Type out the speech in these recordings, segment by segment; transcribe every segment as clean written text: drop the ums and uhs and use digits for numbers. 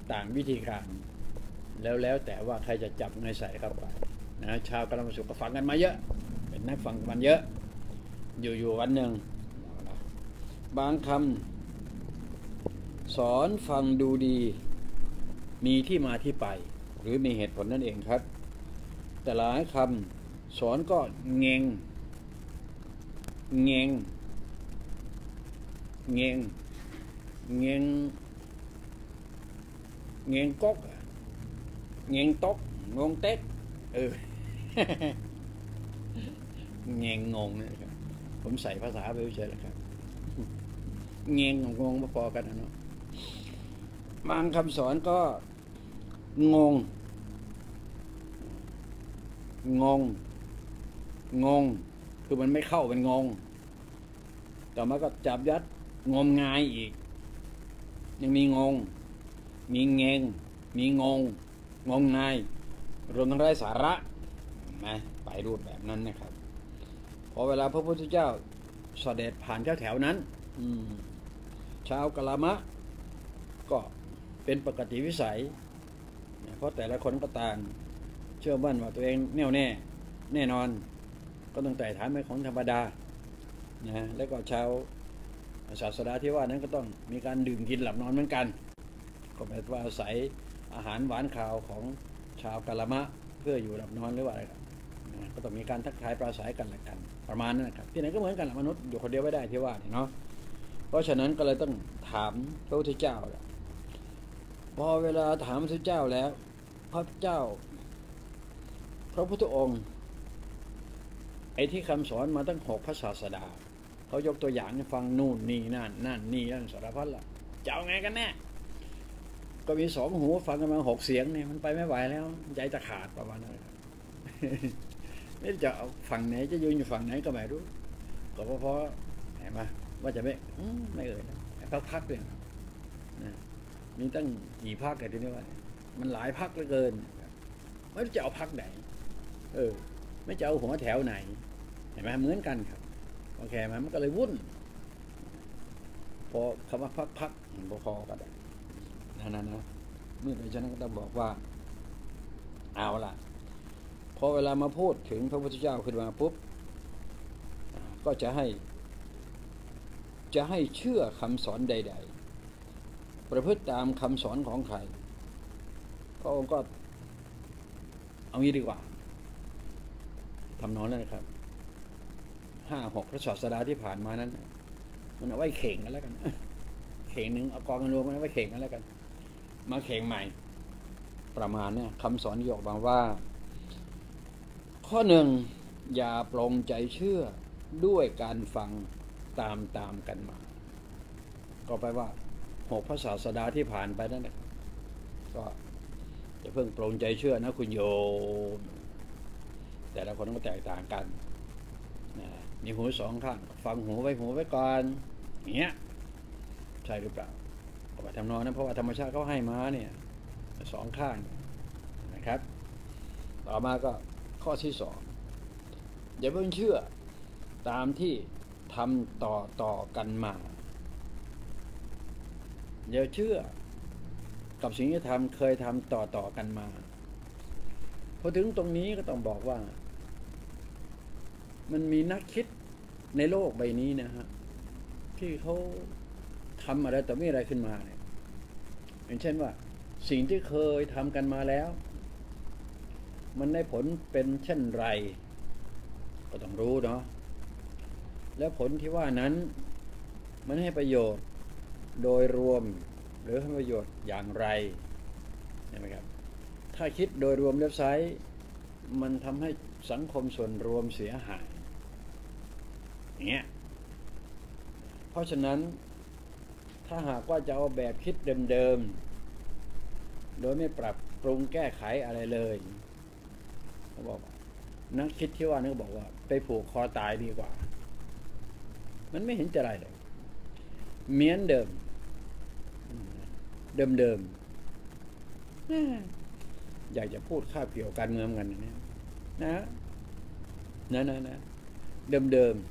ต่างวิธีการแล้วแต่ว่าใครจะจับไงใส่เข้าไปนะชาวกรรมสุขก็ฟังกันมาเยอะเป็นนักฟังกันเยอะอยู่วันหนึ่งบางคำสอนฟังดูดีมีที่มาที่ไปหรือมีเหตุผลนั่นเองครับแต่หลายคำสอนก็เงงเงงเงงเงงเงงก๊กเงงตกงงเต๊กเงงงงนะครับผมใส่ภาษาไปเฉยๆแล้วครับเงงงงพอๆกันนะเนาะบางคำสอนก็งงคือมันไม่เข้าเป็นงงต่อมาก็จับยัดงมงายอีกยังมีงงมีเงงมีงงายรวมทั้งไร้สาระนะไปรูปแบบนั้นนะครับพอเวลาพระพุทธเจ้าเสด็จผ่านแถวนั้นชาวกะลามะก็เป็นปกติวิสัยเพราะแต่ละคนก็ต่างเชื่อมั่นว่าตัวเองแน่วแน่แน่นอนก็ต้องไต่ถามเป็นของธรรมดานะแล้วก็ชาวศาสดาที่ว่านั้นก็ต้องมีการดื่มกินหลับนอนเหมือนกันก็แปลว่าอาศัยอาหารหวานข้าวของชาวกะลามะเพื่ออยู่หลับนอนหรือว่าอะไรก็ต้องมีการทักทายปราศัยกันและกันประมาณนั้นนะครับที่ไหนก็เหมือนกันมนุษย์อยู่คนเดียวไม่ได้ที่ว่าเนาะเพราะฉะนั้นก็เลยต้องถามพระพุทธเจ้าพอเวลาถามพระพุทธเจ้าแล้วพระพุทธองค์ไอ้ที่คำสอนมาตั้ง6 พระศาสดาเขายกตัวอย่างให้ฟังนู่นนี่นั่นนี่สารพัดละจะเอาไงกันแน่ก็มี2 หูฟังกันมา6 เสียงเนี่ยมันไปไม่ไหวแล้วใจจะขาดประมาณนั้นไม่จะเอาฝั่งไหนจะยืนอยู่ฝั่งไหนก็ไม่รู้ก็เพราะเห็นไหมว่าจะไม่เอ่ยนะพักเลยนะมีตั้งกี่พักกันทีนี้ว่ามันหลายพักเหลือเกินไม่รู้จะเอาพักไหนไม่จะเอาหัวแถวไหนเห็นไหมเหมือนกันครับโอเคไหมมันก็เลยวุ่นพอคำว่าพักพอกันนะเมื่อฉะนั้นก็ต้องบอกว่าเอาล่ะพอเวลามาพูดถึงพระพุทธเจ้าขึ้นมาปุ๊บก็จะให้เชื่อคำสอนใดๆประพฤติตามคำสอนของใครพระองค์ก็เอางี้ดีกว่าทำนองนั้นนะครับ5-6 พระศาสดาที่ผ่านมานั้นมันเอาไว้เข่งกันแล้วกันเข่งหนึ่งเอากองกันรวมมันเอาไว้เข่งกันแล้วกันมาเข่งใหม่ประมาณเนี่ยคำสอนที่ออกมาว่าข้อ 1อย่าปลงใจเชื่อด้วยการฟังตามกันมาก็แปลว่า6 พระศาสดาที่ผ่านไปนั่นแหละก็จะเพิ่งปลงใจเชื่อนะคุณโยมแต่ละคนก็แตกต่างกันมีหู2 ข้างฟังหูไว้ก่อนอย่างเงี้ยใช่หรือเปล่าก็ไปทำนองนั้นเพราะว่าธรรมชาติเขาให้มาเนี่ย2 ข้างนะครับต่อมาก็ข้อที่ 2อย่าเพิ่งเชื่อตามที่ทำต่อกันมาอย่าเชื่อกับสิ่งที่เคยทำต่อกันมาพอถึงตรงนี้ก็ต้องบอกว่ามันมีนักคิดในโลกใบนี้นะฮะที่เขาทำอะไรแต่ไม่อะไรขึ้นมาเนี่ยอย่างเช่นว่าสิ่งที่เคยทำกันมาแล้วมันได้ผลเป็นเช่นไรก็ต้องรู้เนาะแล้วผลที่ว่านั้นมันให้ประโยชน์โดยรวมหรือให้ประโยชน์อย่างไรใช่ไหมครับถ้าคิดโดยรวมเว็บไซต์มันทำให้สังคมส่วนรวมเสียหายอย่างเงี้ยเพราะฉะนั้นถ้าหากว่าจะเอาแบบคิดเดิมๆโดยไม่ปรับปรุงแก้ไขอะไรเลยเขาบอกนักคิดที่ว่านี่ก็บอกว่าไปผูกคอตายดีกว่ามันไม่เห็นจะอะไรเลยเหมือนเดิมอยากจะพูดข้าเกี่ยวการเมืองกันเนี่ยนะเดิม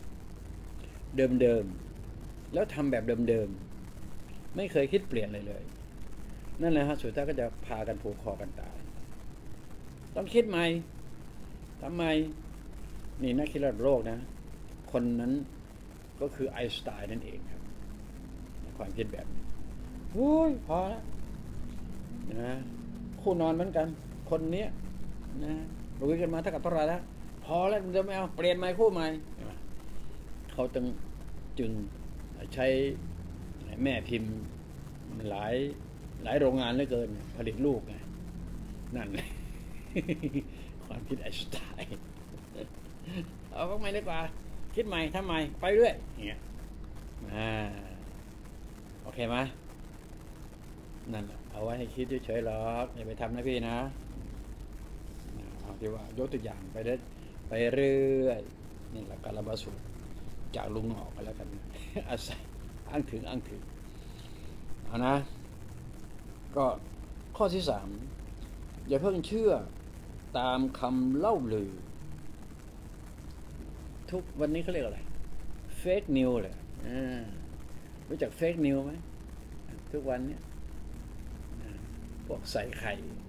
แล้วทำแบบเดิมไม่เคยคิดเปลี่ยนเลยนั่นแหละฮะสุดท้ายก็จะพากันผูกคอกันตายต้องคิดใหม่ทำไมนี่นักคิดระดับโลกนะคนนั้นก็คือไอน์สไตน์นั่นเองครับความคิดแบบนี้โอ้ยพอแล้วนะคู่นอนเหมือนกันคนเนี้ยนะรู้กันมาเท่ากับเท่าไรแล้วพอแล้วจะไม่เอาเปลี่ยนใหม่คู่ใหม่เขาจึงใช้แม่พิมพ์หลายโรงงานเหลือเกินผลิตลูกไงนั่นเลยความคิดไอน์สไตน์เอาเข้าใหม่ดีกว่าคิดใหม่ทำใหม่ไปเรื่อยอย่างเงี้ยโอเคไหมนั่นแหละเอาไว้ให้คิดเฉยๆหรอกอย่าไปทำนะพี่นะเอาที่ว่ายกตัวอย่างไปเรื่อยนี่แหละการระบาดสูตรจากลุงออกไปแล้วกันอาศัยอ้างถึงเอานะก็ข้อที่3อย่าเพิ่งเชื่อตามคำเล่าลือทุกวันนี้เขาเรียกอะไรเฟกนิวเลยรู้จักเฟกนิวไหมทุกวันนี้พวกใส่ไข่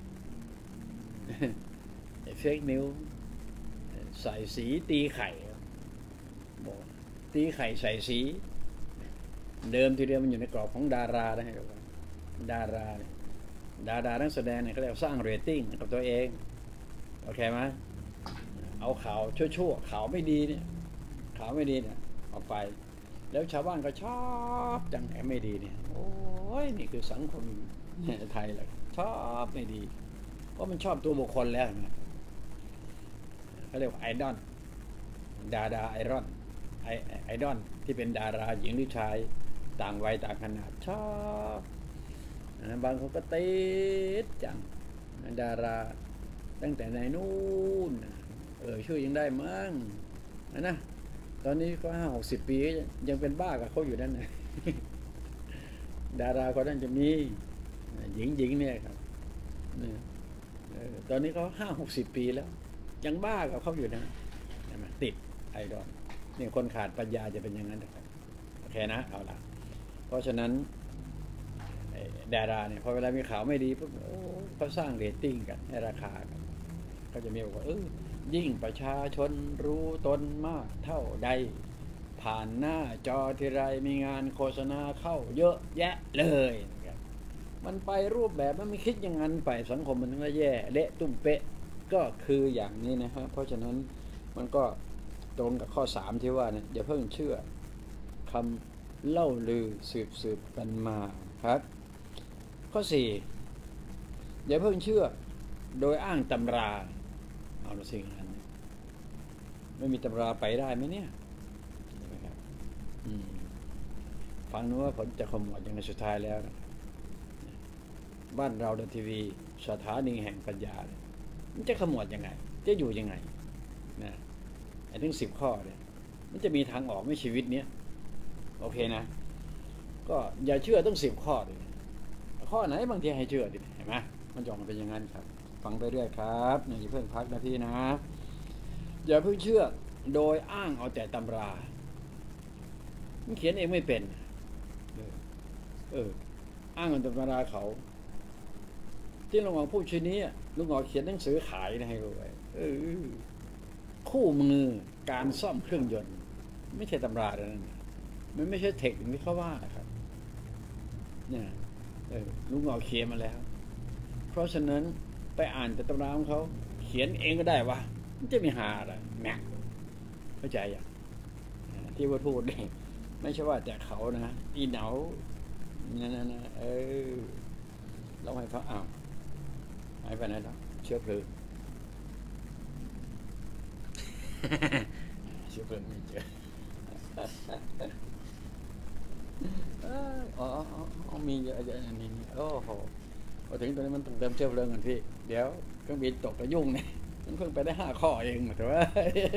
เฟกนิวใส่สีตีไข่บอกตีไข่ใส่สีเดิมทีเดียวมันอยู่ในกรอบของดารานะฮะดารานักแสดงเนี่ยเขาเรียกสร้างเรตติ้งกับตัวเองโอเคไหมเอาข่าวชั่วข่าวไม่ดีเนี่ยออกไปแล้วชาวบ้านก็ชอบจังแหมไม่ดีเนี่ยโอ้ยนี่คือสังคมไทยแหละชอบไม่ดีเพราะมันชอบตัวบุคคลแล้วนะเขาเรียกว่าไอดอลดาไอรอนไอดอลที่เป็นดาราหญิงหรือชายต่างวัยต่างขนาดชอบบางคนก็ติดจังดาราตั้งแต่ในนู่นชื่อยังได้มั้งนะตอนนี้ก็50 ปียังเป็นบ้ากับเขาอยู่นั่นนะดาราคนนั้นจะมีหญิงเนี่ยครับตอนนี้เขา50 ปีแล้วยังบ้ากับเขาอยู่นะติดไอดอลนี่คนขาดปัญญาจะเป็นอย่างนั้นนะครับโอเคนะเอาละเพราะฉะนั้นดาราเนี่ยพอเวลามีข่าวไม่ดีปุ๊บเขาสร้างเรตติ้งกันให้ราคากันก็จะมีบอกว่ายิ่งประชาชนรู้ตนมากเท่าใดผ่านหน้าจอทีไรมีงานโฆษณาเข้าเยอะแยะเลยนะครับมันไปรูปแบบมันไม่คิดอย่างนั้นไปสังคมมันก็แย่เละตุ้มเป๊ะก็คืออย่างนี้นะครับเพราะฉะนั้นมันก็ตรงกับข้อ3ที่ว่าเนี่ยอย่าเพิ่งเชื่อคำเล่าลือสืบกันมาครับข้อ4อย่าเพิ่งเชื่อโดยอ้างตำราเอาละสิ่งนั้นไม่มีตำราไปได้ไหมเนี่ยใช่ไหมครับฟังนู้ว่าผลจะขมวดอย่างในสุดท้ายแล้วนะบ้านเราดทีวีสถานีแห่งปัญญามันจะขมวดยังไงจะอยู่ยังไงนะไอ้ถึง10 ข้อเนี่ยมันจะมีทางออกไม่ชีวิตเนี้ยโอเคนะก็อย่าเชื่อต้อง10 ข้อเลยข้อไหนบางทีให้เชื่อดิเห็นไหมมันจะออกมาเป็นอย่างนั้นครับฟังไปเรื่อยครับอย่าเพิ่งพักนะพี่นะอย่าเพิ่งเชื่อโดยอ้างเอาแต่ตำรามันเขียนเองไม่เป็นอ้างเอาตำราเขาที่ลุงหงอพูดชิ้นนี้ลุงหงอเขียนหนังสือขายนะให้รู้ไว้คู่มือการซ่อมเครื่องยนต์ไม่ใช่ตำราแล้วนั่นมันไม่ใช่เทคนิคที่เขาว่าครับเนี่ยลุงหงอเขียนมาแล้วเพราะฉะนั้นไปอ่านแต่ตำราของเขาเขียนเองก็ได้วะมันจะมีหาอะไรแม็กเข้าใจอย่างที่ว่าพูดเนี่ยไม่ใช่ว่าแต่เขานะอีเหนานั่นเราให้เขาอ้าวหายไปไหนแล้วเชื้อเพลิงเชื้อเพลิงไม่เจอมีเยอะๆนี่โอ้โหพอถึงตอนนี้มันต้องเติมเชื้อเพลิงกันพี่เดี๋ยวเครื่องบินตกกระยุ่งเนี่ยมันเพิ่งไปได้5 ข้อเองแต่ว่า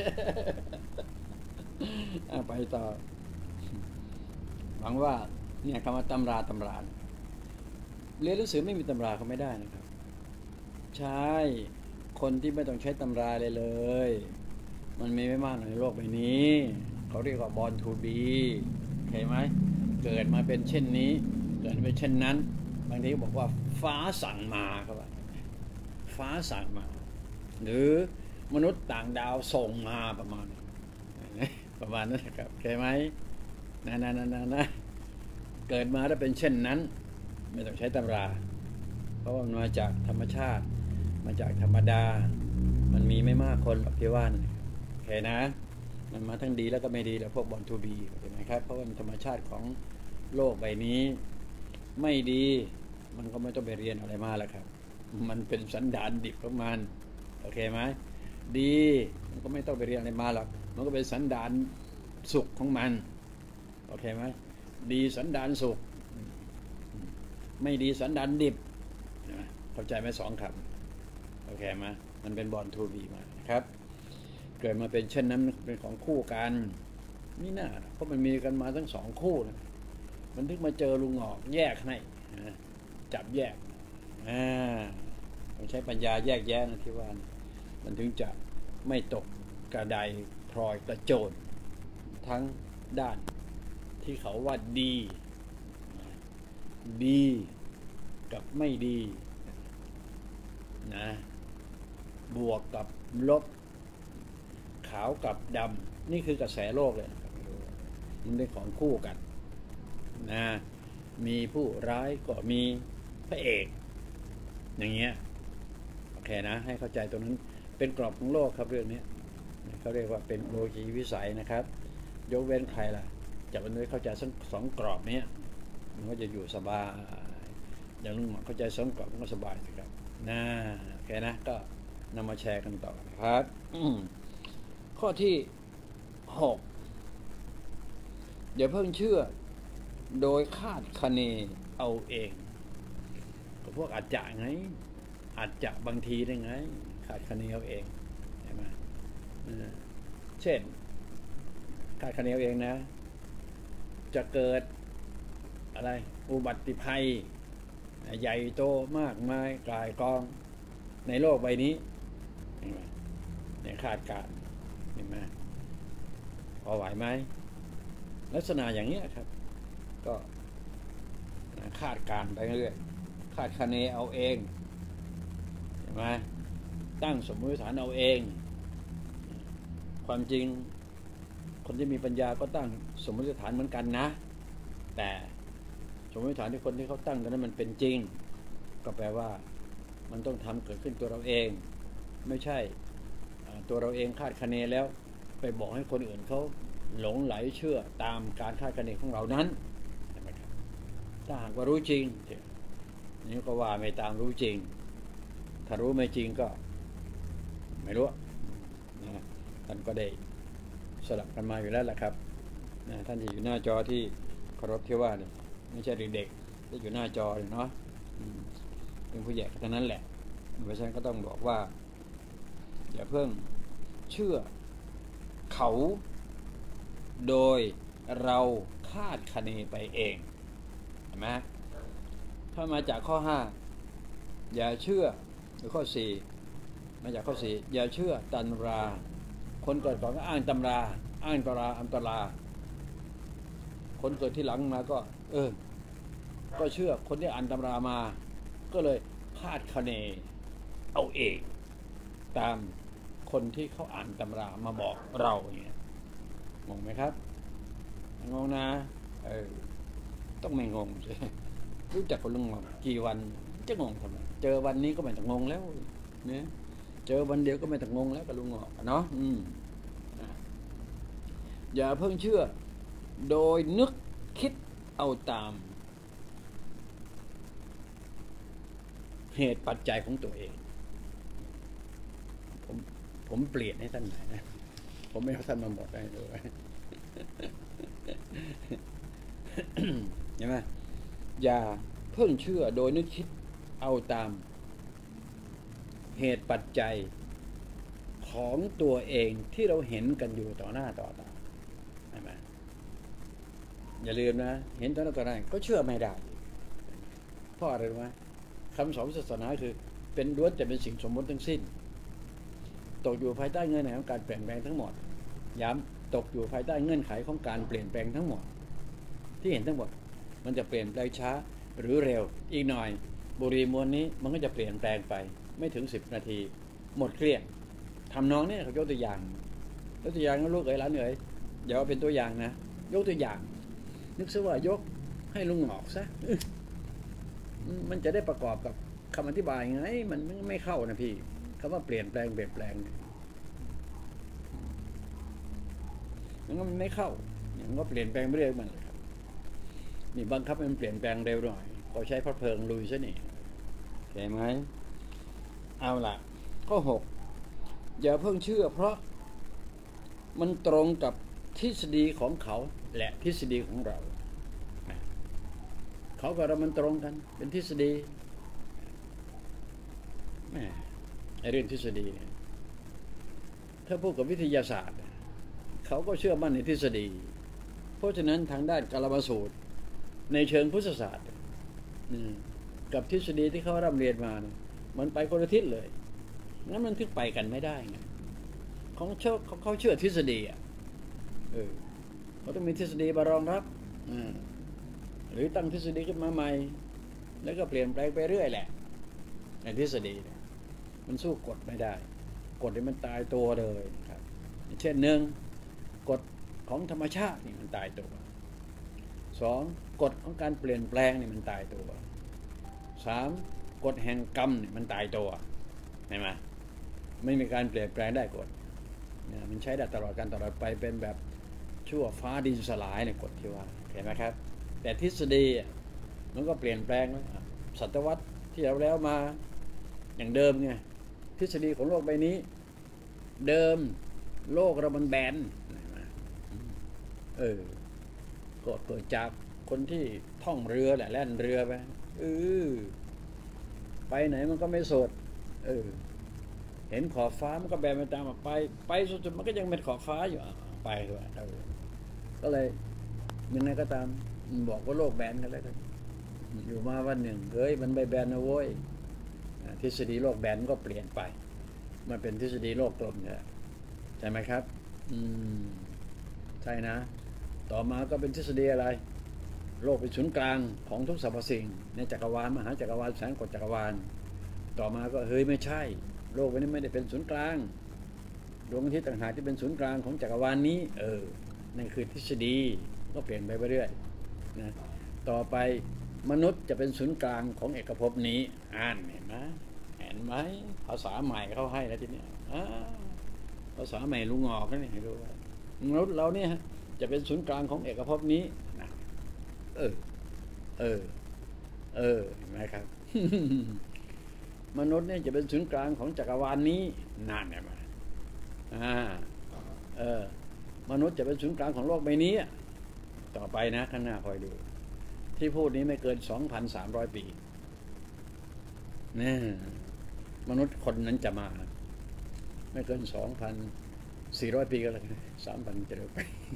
ไปต่อหวังว่าเนี่ยคำว่าตำราเรียนหนังสือไม่มีตำราเขาไม่ได้นะครับใช่คนที่ไม่ต้องใช้ตำราเลยมันมีไม่มากในโลกใบนี้เขาเรียกว่า born to be เห็นไหมเกิดมาเป็นเช่นนี้เกิดเป็นเช่นนั้นบางทีบอกว่าฟ้าสั่งมาครับว่าฟ้าสั่งมาหรือมนุษย์ต่างดาวส่งมาประมาณนั้นนะครับเข้าไหมนะเกิดมาถ้าเป็นเช่นนั้นไม่ต้องใช้ตำราเพราะว่ามันมาจากธรรมชาติมาจากธรรมดามันมีไม่มากคนหรอกที่ว่าโอเคนะมันมาทั้งดีแล้วก็ไม่ดีแล้วพวกบอลทูบีเห็นไหมครับเพราะว่าธรรมชาติของโลกใบนี้ไม่ดีมันก็ไม่ต้องไปเรียนอะไรมากแล้วครับมันเป็นสันดานดิบของมันโอเคไหมดีมันก็ไม่ต้องไปเรียนอะไรมาหรอกมันก็เป็นสันดานสุขของมันโอเคไหมดีสันดานสุขไม่ดีสันดานดิบเข้าใจไหมสองคำโอเคไหมมันเป็นบอลทูบีมาครับเกิดมาเป็นเช่นนั้นเป็นของคู่กันนี่น่าเพราะมันมีกันมาทั้งสองคู่นะมันถึงมาเจอลุงหงอกแยกให้จับแยกต้องใช้ปัญญาแยกแยะนะที่ว่ามันถึงจะไม่ตกกระไดพลอยกระโจนทั้งด้านที่เขาว่าดีกับไม่ดีนะบวกกับลบขาวกับดำนี่คือกระแสโลกเลยนะครับมันเป็นของคู่กันนะมีผู้ร้ายก็มีพระเอกอย่างเงี้ยโอเคนะให้เข้าใจตรงนั้นเป็นกรอบของโลกครับเรื่องนี้เขาเรียกว่าเป็นโลกีวิสัยนะครับยกเว้นใครล่ะจะมันเข้าใจสองกรอบนี้มันก็จะอยู่สบายอย่างลุงหมอเข้าใจสองกรอบมันก็สบายสิครับนะโอเคนะก็นำมาแชร์กันต่อนะครับข้อที่6อย่าเพิ่งเชื่อโดยคาดคะเนเอาเองก็พวกอาจจะไงอาจจะบางทีได้ไงคาดคะเนเอาเองใช่ไหมเช่นคาดคะเนเอาเองนะจะเกิดอะไรอุบัติภัยใหญ่โตมากมายกายกองในโลกใบนี้เห็นไหมเนี่ยคาดการเห็นไหมพอไหวไหมลักษณะอย่างนี้ครับก็คาดการไปเรื่อยคาดคะเนเอาเองเห็นไหมตั้งสมมติฐานเอาเองความจริงคนที่มีปัญญาก็ตั้งสมมติฐานเหมือนกันนะแต่สมมติฐานที่คนที่เขาตั้งนั้นมันเป็นจริงก็แปลว่ามันต้องทำเกิดขึ้นตัวเราเองไม่ใช่ตัวเราเองคาดคะเนแล้วไปบอกให้คนอื่นเขาหลงไหลเชื่อตามการคาดคะเนของเรานั้นถ้าหากว่ารู้จริงนี่ก็ว่าไม่ตามรู้จริงถ้ารู้ไม่จริงก็ไม่รู้นะท่านก็ได้สลับกันมาอยู่แล้วแหละครับนะท่านที่อยู่หน้าจอที่เคารพที่ว่าเนี่ยไม่ใช่เด็กๆที่อยู่หน้าจอเนาะเป็นผู้ใหญ่เท่านั้นแหละเพราะฉะนั้นก็ต้องบอกว่าอย่าเพิ่งเชื่อเขาโดยเราคาดคะเนไปเองเห็นไหมถ้ามาจากข้อ5อย่าเชื่อหรือข้อ4มาจากข้อ4อย่าเชื่อตำราคนเกิดก่อนก็อ้างตำราอ้างตำราอันตราคนเกิดที่หลังมาก็ก็เชื่อคนที่อ่านตำรามาก็เลยคาดคะเนเอาเองตามคนที่เขาอ่านตำรามาบอกเราอย่างเงี้ยงงไหมครับงงนะต้องไม่งงใช่รู้จักคนลุงงงกี่วันจะงงทำไมเจอวันนี้ก็ไม่ต้องงงแล้วเนี่ยเจอวันเดียวก็ไม่ต้องงงแล้วกับลุงงงเนาะอย่าเพิ่งเชื่อโดยนึกคิดเอาตามเหตุปัจจัยของตัวเองผมเปลี่ยนให้ท่านหน่อยนะผมไม่เอาท่านมาหมดได้เลยใช่ไหมอย่าเพิ่งเชื่อโดยนึกคิดเอาตามเหตุปัจจัยของตัวเองที่เราเห็นกันอยู่ต่อหน้าต่อตาใช่ไหมอย่าลืมนะเห็นต่อหน้าต่อตาก็เชื่อไม่ได้เพราะอะไรรู้ไหมคำสอนศาสนาคือเป็นล้วนแต่เป็นสิ่งสมมติทั้งสิ้นตกอยู่ภายใต้เงื่อนไขของการเปลี่ยนแปลงทั้งหมดย้ำตกอยู่ภายใต้เงื่อนไขของการเปลี่ยนแปลงทั้งหมดที่เห็นทั้งหมดมันจะเปลี่ยนแปลงช้าหรือเร็วอีกหน่อยบุหรี่มวลนี้มันก็จะเปลี่ยนแปลงไปไม่ถึง10 นาทีหมดเกลี้ยงทำนองนี้เขายกตัวอย่างนะลูกเอ๋ยหลานเอ๋ยอย่าเอาเป็นตัวอย่างนะยกตัวอย่างนึกซะว่ายกให้ลุงหงอกซะมันจะได้ประกอบกับคำอธิบายไงมันไม่เข้านะพี่คำว่าเปลี่ยนแปลงมันไม่เข้ามันก็เปลี่ยนแปลงไปเรื่อยมันเลยครับนี่บังคับมันเปลี่ยนแปลงเร็วหน่อยก็ใช้พระเพลิงลุยซะนี่เห็นไหมเอาล่ะข้อ 6อย่าเพิ่งเชื่อเพราะมันตรงกับทฤษฎีของเขาและทฤษฎีของเราเขากับเรามันตรงกันเป็นทฤษฎีไอ้เรื่องทฤษฎีเนี่ยถ้าพูดกับวิทยาศาสตร์เขาก็เชื่อมั่นในทฤษฎีเพราะฉะนั้นทางด้านกาลมาสูตรในเชิงพุทธศาสตร์กับทฤษฎีที่เขาร่ำเรียนมามันไปคนละทิศเลยงั้นมันถึงไปกันไม่ได้ไงเขาเชื่อทฤษฎีเขาต้องมีทฤษฎีมารองรับหรือตั้งทฤษฎีขึ้นมาใหม่แล้วก็เปลี่ยนแปลงไปเรื่อยแหละในทฤษฎีมันสู้กฎไม่ได้กฎนี่มันตายตัวเลยครับเช่น1กฎของธรรมชาตินี่มันตายตัว2กฎของการเปลี่ยนแปลงนี่มันตายตัว3กฎแห่งกรรมนี่มันตายตัวเห็นไหมไม่มีการเปลี่ยนแปลงได้กฎมันใช้ได้ตลอดไปเป็นแบบชั่วฟ้าดินสลายในกฎที่ว่าเห็นไหมครับแต่ทฤษฎีมันก็เปลี่ยนแปลงศตวรรษที่แล้วมาอย่างเดิมไงทฤษฎีของโลกใบนี้เดิมโลกเรามันแบนก็เกิดจากคนที่ท่องเรือแหละแล่นเรือไปไปไหนมันก็ไม่สดเห็นขอบฟ้ามันก็แบนไปตามไปสุดๆมันก็ยังเป็นขอบฟ้าอยู่ไปด้วยก็เลยยังไงก็ตามบอกว่าโลกแบนกันแล้วกันอยู่มาวันหนึ่งมันไปแบนนะโว้ยทฤษฎีโลกแบนก็เปลี่ยนไปมันเป็นทฤษฎีโลกกลมเนี่ยใช่ไหมครับใช่นะต่อมาก็เป็นทฤษฎีอะไรโลกเป็นศูนย์กลางของทุกสรรพสิ่งในจักรวาลมหาจักรวาลแสนกว่าจักรวาลต่อมาก็ไม่ใช่โลกนี้ไม่ได้เป็นศูนย์กลางดวงอาทิตย์ต่างหากที่เป็นศูนย์กลางของจักรวาลนี้นั่นคือทฤษฎีก็เปลี่ยนไปเรื่อยๆนะต่อไปมนุษย์จะเป็นศูนย์กลางของเอกภพนี้เห็นไหมภาษาใหม่เขาให้แล้วทีนี้ภาษาใหม่ลุงงอกนั่นเองให้รู้ว่ามนุษย์เราเนี่ยจะเป็นศูนย์กลางของเอกภพนี้นะเห็นไหมครับ มนุษย์เนี่ยจะเป็นศูนย์กลางของจักรวาลนี้นั่นเห็นไหมมนุษย์จะเป็นศูนย์กลางของโลกใบนี้ต่อไปนะข้างหน้าคอยดูที่พูดนี้ไม่เกิน 2,300 ปีมนุษย์คนนั้นจะมาไม่เกิน 2,400 ปีก็แล้วกัน 3,000 จะเร็วไป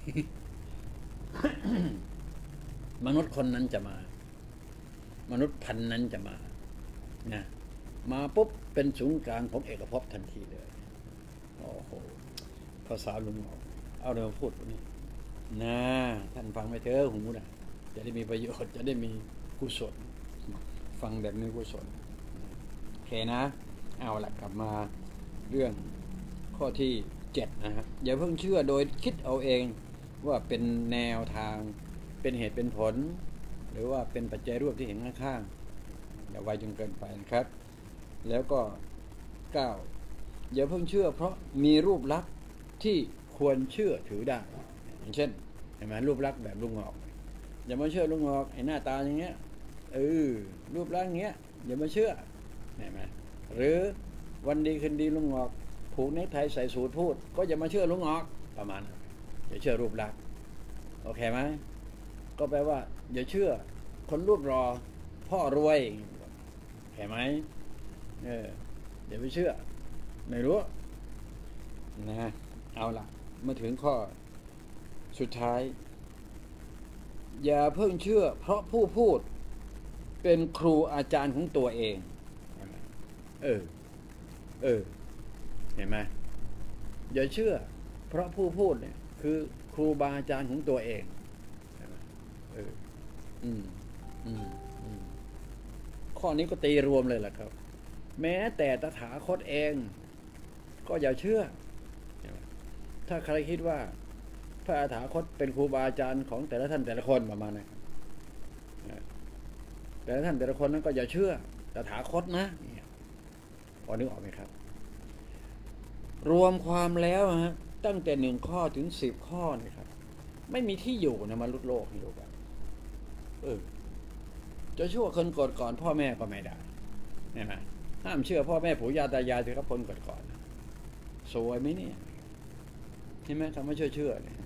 มนุษย์คนนั้นจะมามนุษย์พันนั้นจะมามาปุ๊บเป็นศูนย์กลางของเอกภพทันทีเลยโอ้โหภาษาลุงเอาเดี๋ยวพูดวันนี้ท่านฟังไปเถอะหูจะได้มีประโยชน์จะได้มีกุศลฟังแบบมีกุศลโอเคนะเอาละกลับมาเรื่องข้อที่7นะครับอย่าเพิ่งเชื่อโดยคิดเอาเองว่าเป็นแนวทางเป็นเหตุเป็นผลหรือว่าเป็นปัจจัยร่วมที่เห็นข้างๆอย่าไวจนเกินไปนะครับแล้วก็9อย่าเพิ่งเชื่อเพราะมีรูปลักษณ์ที่ควรเชื่อถือได้อย่างเช่นเห็นไหมรูปลักษณ์แบบลุงงอกอย่ามาเชื่อลุงงอกไอ้หน้าตาอย่างเงี้ยรูปลักษณ์เงี้ยอย่ามาเชื่อเห็นไหมหรือวันดีคืนดีลุงงอกผูกเนคไทใส่สูทพูดก็อย่ามาเชื่อลุงงอกประมาณอย่าเชื่อรูปลักษณ์โอเคไหมก็แปลว่าอย่าเชื่อคนรูปรอพ่อรวยเห็นไหมอย่าไปเชื่อไม่รู้นะเอาล่ะมาถึงข้อสุดท้ายอย่าเพิ่งเชื่อเพราะผู้พูดเป็นครูอาจารย์ของตัวเองเห็นไหมอย่าเชื่อเพราะผู้พูดเนี่ยคือครูบาอาจารย์ของตัวเองข้อนี้ก็ตีรวมเลยแหละครับแม้แต่ตถาคตเองก็อย่าเชื่อถ้าใครคิดว่าพระตถาคตเป็นครูบาอาจารย์ของแต่ละท่านแต่ละคนประมาณนั้นแต่ละท่านแต่ละคนนั้นก็อย่าเชื่อตถาคตนะพอนึกออกไหมครับรวมความแล้วฮะตั้งแต่1 ข้อถึง10 ข้อนะครับไม่มีที่อยู่ในมนุษย์โลกนี่รู้ป่ะจะชั่วคนกดก่อนพ่อแม่ก็ไม่ได้เห็นไหมห้ามเชื่อพ่อแม่ปู่ย่าตายายถือกับคนกดก่อนสวยไหมเนี่ยเห็นไหมคำว่าเชื่อเนี่ย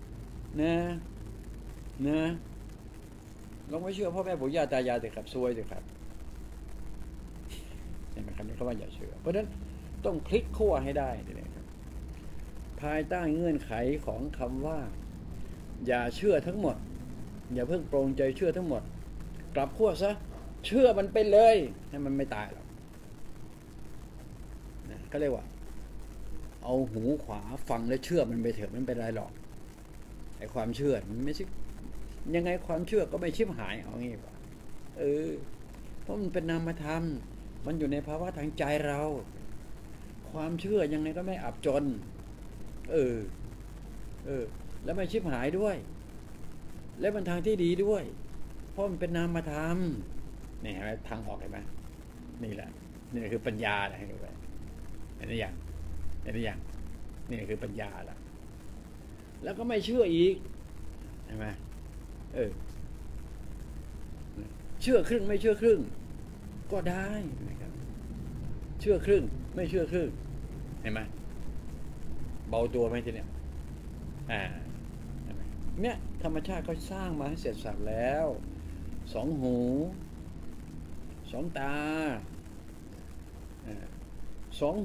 นะลองไม่เชื่อพ่อแม่ปู่ย่าตายายแต่ครับซวยสิครับเห็นไหมครับนี่เขาว่าอย่าเชื่อเพราะฉะนั้นต้องพลิกขั้วให้ได้นะครับภายใต้เงื่อนไขของคำว่าอย่าเชื่อทั้งหมดอย่าเพิ่งปรงใจเชื่อทั้งหมดกลับขั้วซะเชื่อมันไปเลยให้มันไม่ตายหรอกนะก็เรียกว่าเอาหูขวาฟังแล้วเชื่อมันไปเถอะมันเป็นไรหรอกไอ้ความเชื่อมันไม่ใช่ยังไงความเชื่อก็ไม่ชิบหายเอางี้ป่ะเพราะมันเป็นนามธรรมมันอยู่ในภาวะทางใจเราความเชื่อยังไงก็ไม่อับจนแล้วไม่ชิบหายด้วยและมันทางที่ดีด้วยเพราะมันเป็นนามธรรมนี่เห็นไหมทางออกเห็นไหมนี่แหละนี่คือปัญญาอะไรดูไปเห็นหรือยังนี่คือปัญญาละแล้วก็ไม่เชื่ออีกเห็นไหมเชื่อครึ่งไม่เชื่อครึ่งก็ได้นะครับเชื่อครึ่งไม่เชื่อครึ่งเห็นไหมเบาตัวไหมทีเนี้ยเนี่ยธรรมชาติก็สร้างมาให้เสร็จสับแล้ว2 หู 2 ตา2 หู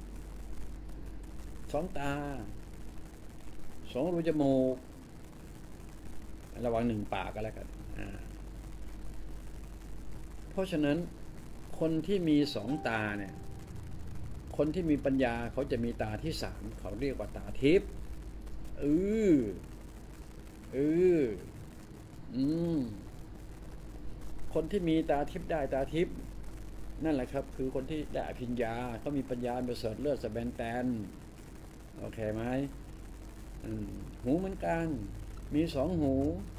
2 ตา 2 รูจมูกระวัง1 ปากก็แล้วกันเพราะฉะนั้นคนที่มี2 ตาเนี่ยคนที่มีปัญญาเขาจะมีตาที่ 3เขาเรียกว่าตาทิพย์คนที่มีตาทิพย์ได้ตาทิพย์นั่นแหละครับคือคนที่ได้อภิญญาเขามีปัญญาประเสริฐเลิศสะแบนแตนโอเคไหมหูเหมือนกันมี2 หู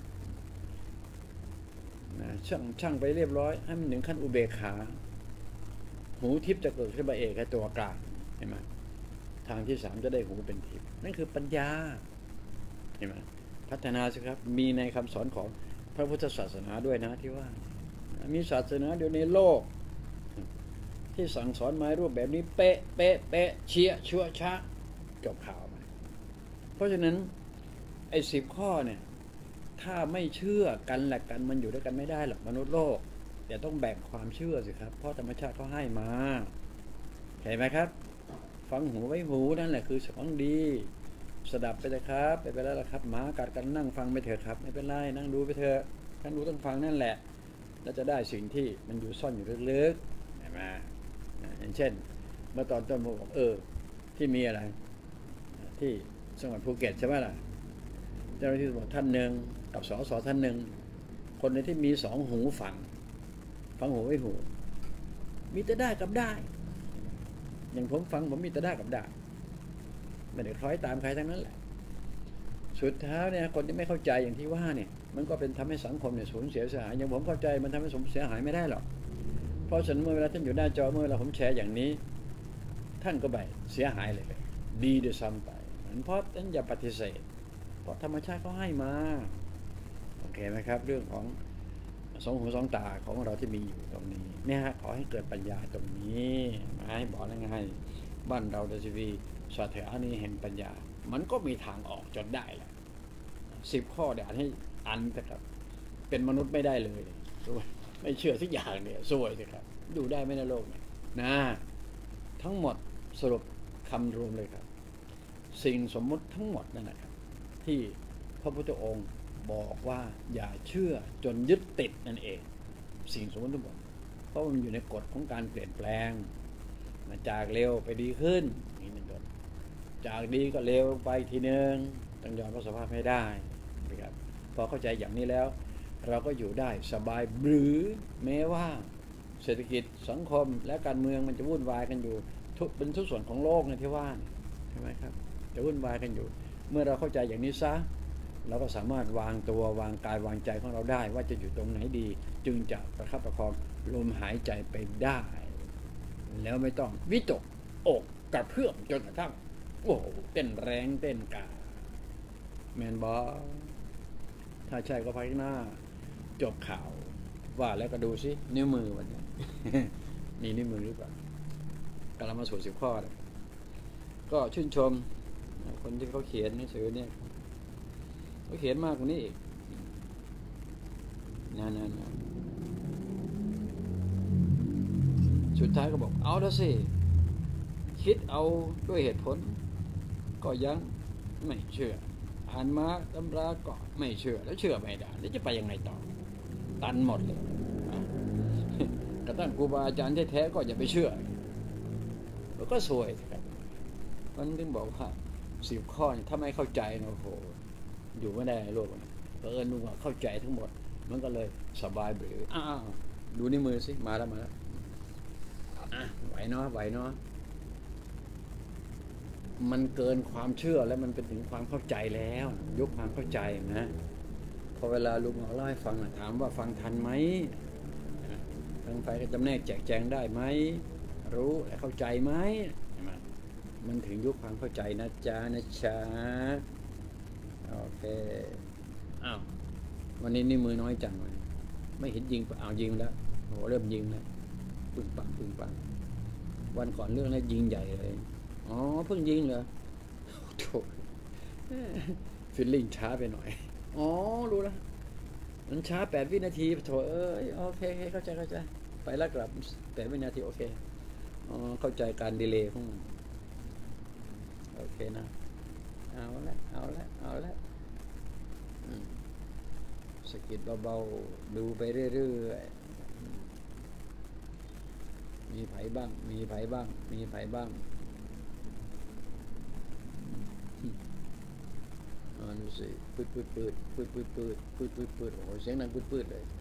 นะช่างไปเรียบร้อยให้มันถึงขั้นอุเบกขาหูทิพย์จะเกิดขึ้นมาเองแค่ตัวกลางเห็นไหมทางที่ 3จะได้หูเป็นทิพย์นั่นคือปัญญาเห็นไหมพัฒนาสิครับมีในคำสอนของพระพุทธศาสนาด้วยนะที่ว่ามีศาสนาเดียวในโลกที่สั่งสอนมารูปแบบนี้เป๊ะเชี่ยชั่วช้าจบข่าวมาเพราะฉะนั้นไอ้10 ข้อเนี่ยถ้าไม่เชื่อกันแหละกันมันอยู่ด้วยกันไม่ได้หรอกมนุษย์โลกแต่ต้องแบ่งความเชื่อสิครับเพราะธรรมชาติเขาให้มาเห็นไหมครับฟังหูไว้หูนั่นแหละคือของดีสดับไปเลยครับไปแล้วละครับหมากัดกันนั่งฟังไปเถอะครับไม่เป็นไรนั่งดูไปเถอะท่านรู้ต้องฟังนั่นแหละแล้วจะได้สิ่งที่มันอยู่ซ่อนอยู่ลึกๆเห็นไหมอย่างเช่นเมื่อตอนต้นผมบอกที่มีอะไรที่จังหวัดภูเก็ตใช่ไหมล่ะเจ้าหน้าที่ตำรวจท่านหนึ่งกับสสท่านหนึ่งคนในที่มี2 หูฟังหูไว้หูมีแต่ได้กับได้อย่างผมฟังผมมีแต่ได้กับได้ไม่ได้คล้อยตามใครทั้งนั้นแหละสุดท้ายเนี่ยคนที่ไม่เข้าใจอย่างที่ว่าเนี่ยมันก็เป็นทำให้สังคมเนี่ยสูญเสียเสียหายอย่างผมเข้าใจมันทำให้สมเสียหายไม่ได้หรอกเพราะฉะนั้นเมื่อเวลาท่านอยู่หน้าจอเมื่อเวลาผมแชร์อย่างนี้ท่านก็ไปเสียหายเลยดีด้วยซ้ำไปเพราะท่านอย่าปฏิเสธเพราะธรรมชาติเขาให้มาโอเคไหมครับเรื่องของ2 หู 2 ตาของเราที่มีอยู่ตรงนี้เนี่ยฮะขอให้เกิดปัญญาตรงนี้มาให้บอกแล้วไงบ้านเราจะมีสถานีแห่งปัญญามันก็มีทางออกจนได้แหละ10 ข้อเดี๋ยวให้อันนะครับเป็นมนุษย์ไม่ได้เลยไม่เชื่อสักอย่างเนี่ยซวยสิครับดูได้ไหมในโลกเนี่ยนะทั้งหมดสรุปคำรวมเลยครับสิ่งสมมุติทั้งหมดนั่นแหละครับที่พระพุทธองค์บอกว่าอย่าเชื่อจนยึดติดนั่นเองสิ่งสมมติทั้งหมดเพราะมันอยู่ในกฎของการเปลี่ยนแปลงมาจากเร็วไปดีขึ้นนี่เป็นต้นจากดีก็เร็วไปทีนึงต้องยอมรับสภาพให้ได้นะครับพอเข้าใจอย่างนี้แล้วเราก็อยู่ได้สบายหรือแม้ว่าเศรษฐกิจสังคมและการเมืองมันจะวุ่นวายกันอยู่เป็นทุกส่วนของโลกในที่ว่าใช่ไหมครับจะวุ่นวายกันอยู่เมื่อเราเข้าใจอย่างนี้ซะเราก็สามารถวางตัววางกายวางใจของเราได้ว่าจะอยู่ตรงไหนดีจึงจะประคับประคองลมหายใจไปได้แล้วไม่ต้องวิตกอกกระเพื่อมจนกระทั่งโอ้เต้นแรงเต้นกาแมนบอถ้าใช่ก็พักหน้าจบข่าวว่าแล้วก็ดูสินิ้วมือวันนี้ นี่นิ้วมือหรือเปล่ากำลังมาสู่10 ข้อเลยก็ชื่นชมคนที่เขาเขียนหนังสือเนี่ยเขาเขียนมากกว่านี้อีกนั่นสุดท้ายก็บอกเอาแล้วสิคิดเอาด้วยเหตุผลก็ยังไม่เชื่ออ่านมาตำราก็ไม่เชื่อแล้วเชื่อไม่ได้แล้วจะไปยังไงต่อตันหมดเลยกระทั่งครูบาอาจารย์แท้ๆก็อย่าไปเชื่อแล้วก็ซวยครับมันถึงบอกว่า10 ข้อถ้าไม่เข้าใจนะโอ้โหอยู่ไม่ได้ในโลกนี้ลุงว่าเข้าใจทั้งหมดมันก็เลยสบายหรือดูในมือสิมาแล้วไหวเนาะมันเกินความเชื่อแล้วมันเป็นถึงความเข้าใจแล้วยกความเข้าใจนะพอเวลาลุงเล่าให้ฟังถามว่าฟังทันไหมฟังไปก็จำแนกแจกแจงได้ไหมรู้และเข้าใจไหมมันถึงยุคความเข้าใจนะจ๊ะโอเควันนี้นี่มือน้อยจังเลยไม่เห็นยิงยิงแล้วโหเริ่มยิงแล้วปึ้งปังวันก่อนเรื่องนั้นยิงใหญ่เลยเพิ่งยิงเหรอโถฟิลลิ่งช้าไปหน่อยรู้แล้วมันช้า8 วินาทีโถโอเคเข้าใจไปแล้วกลับ8 วินาทีโอเคเข้าใจการดีเลย์ของมันโอเคนะเอาละสกิดเบาๆดูไปเรื่อยๆมีไผบ้างดูสิปืดโอ้โหเสียงดังปืดเลย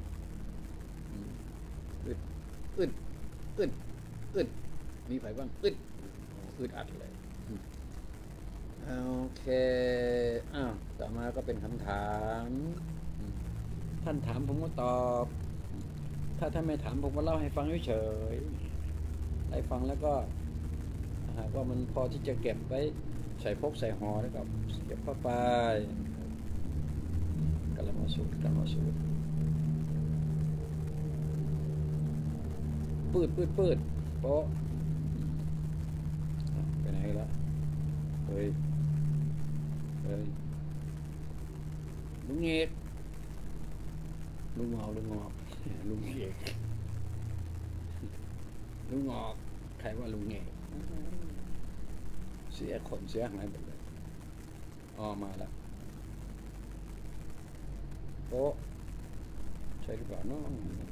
อึดมีไผบ้างอึดอัดเลยโอเคต่อมาก็เป็นคำถามท่านถามผมก็ตอบถ้าท่านไม่ถามผมก็เล่าให้ฟังเฉยๆได้ฟังแล้วก็หากว่ามันพอที่จะเก็บไว้ใส่พกใส่ห่อแล้วก็เก็บเข้าไปกลับมาสูตรปืดโป๊ะไปไหนแล้วเฮ้ยลุงเอกลุงงอกลุงเอกลุงงอกใครว่าลุงเอกเสียคนเสียหายหมดเลยมาแล้วโป๊ะใช่หรือเปล่าน้อง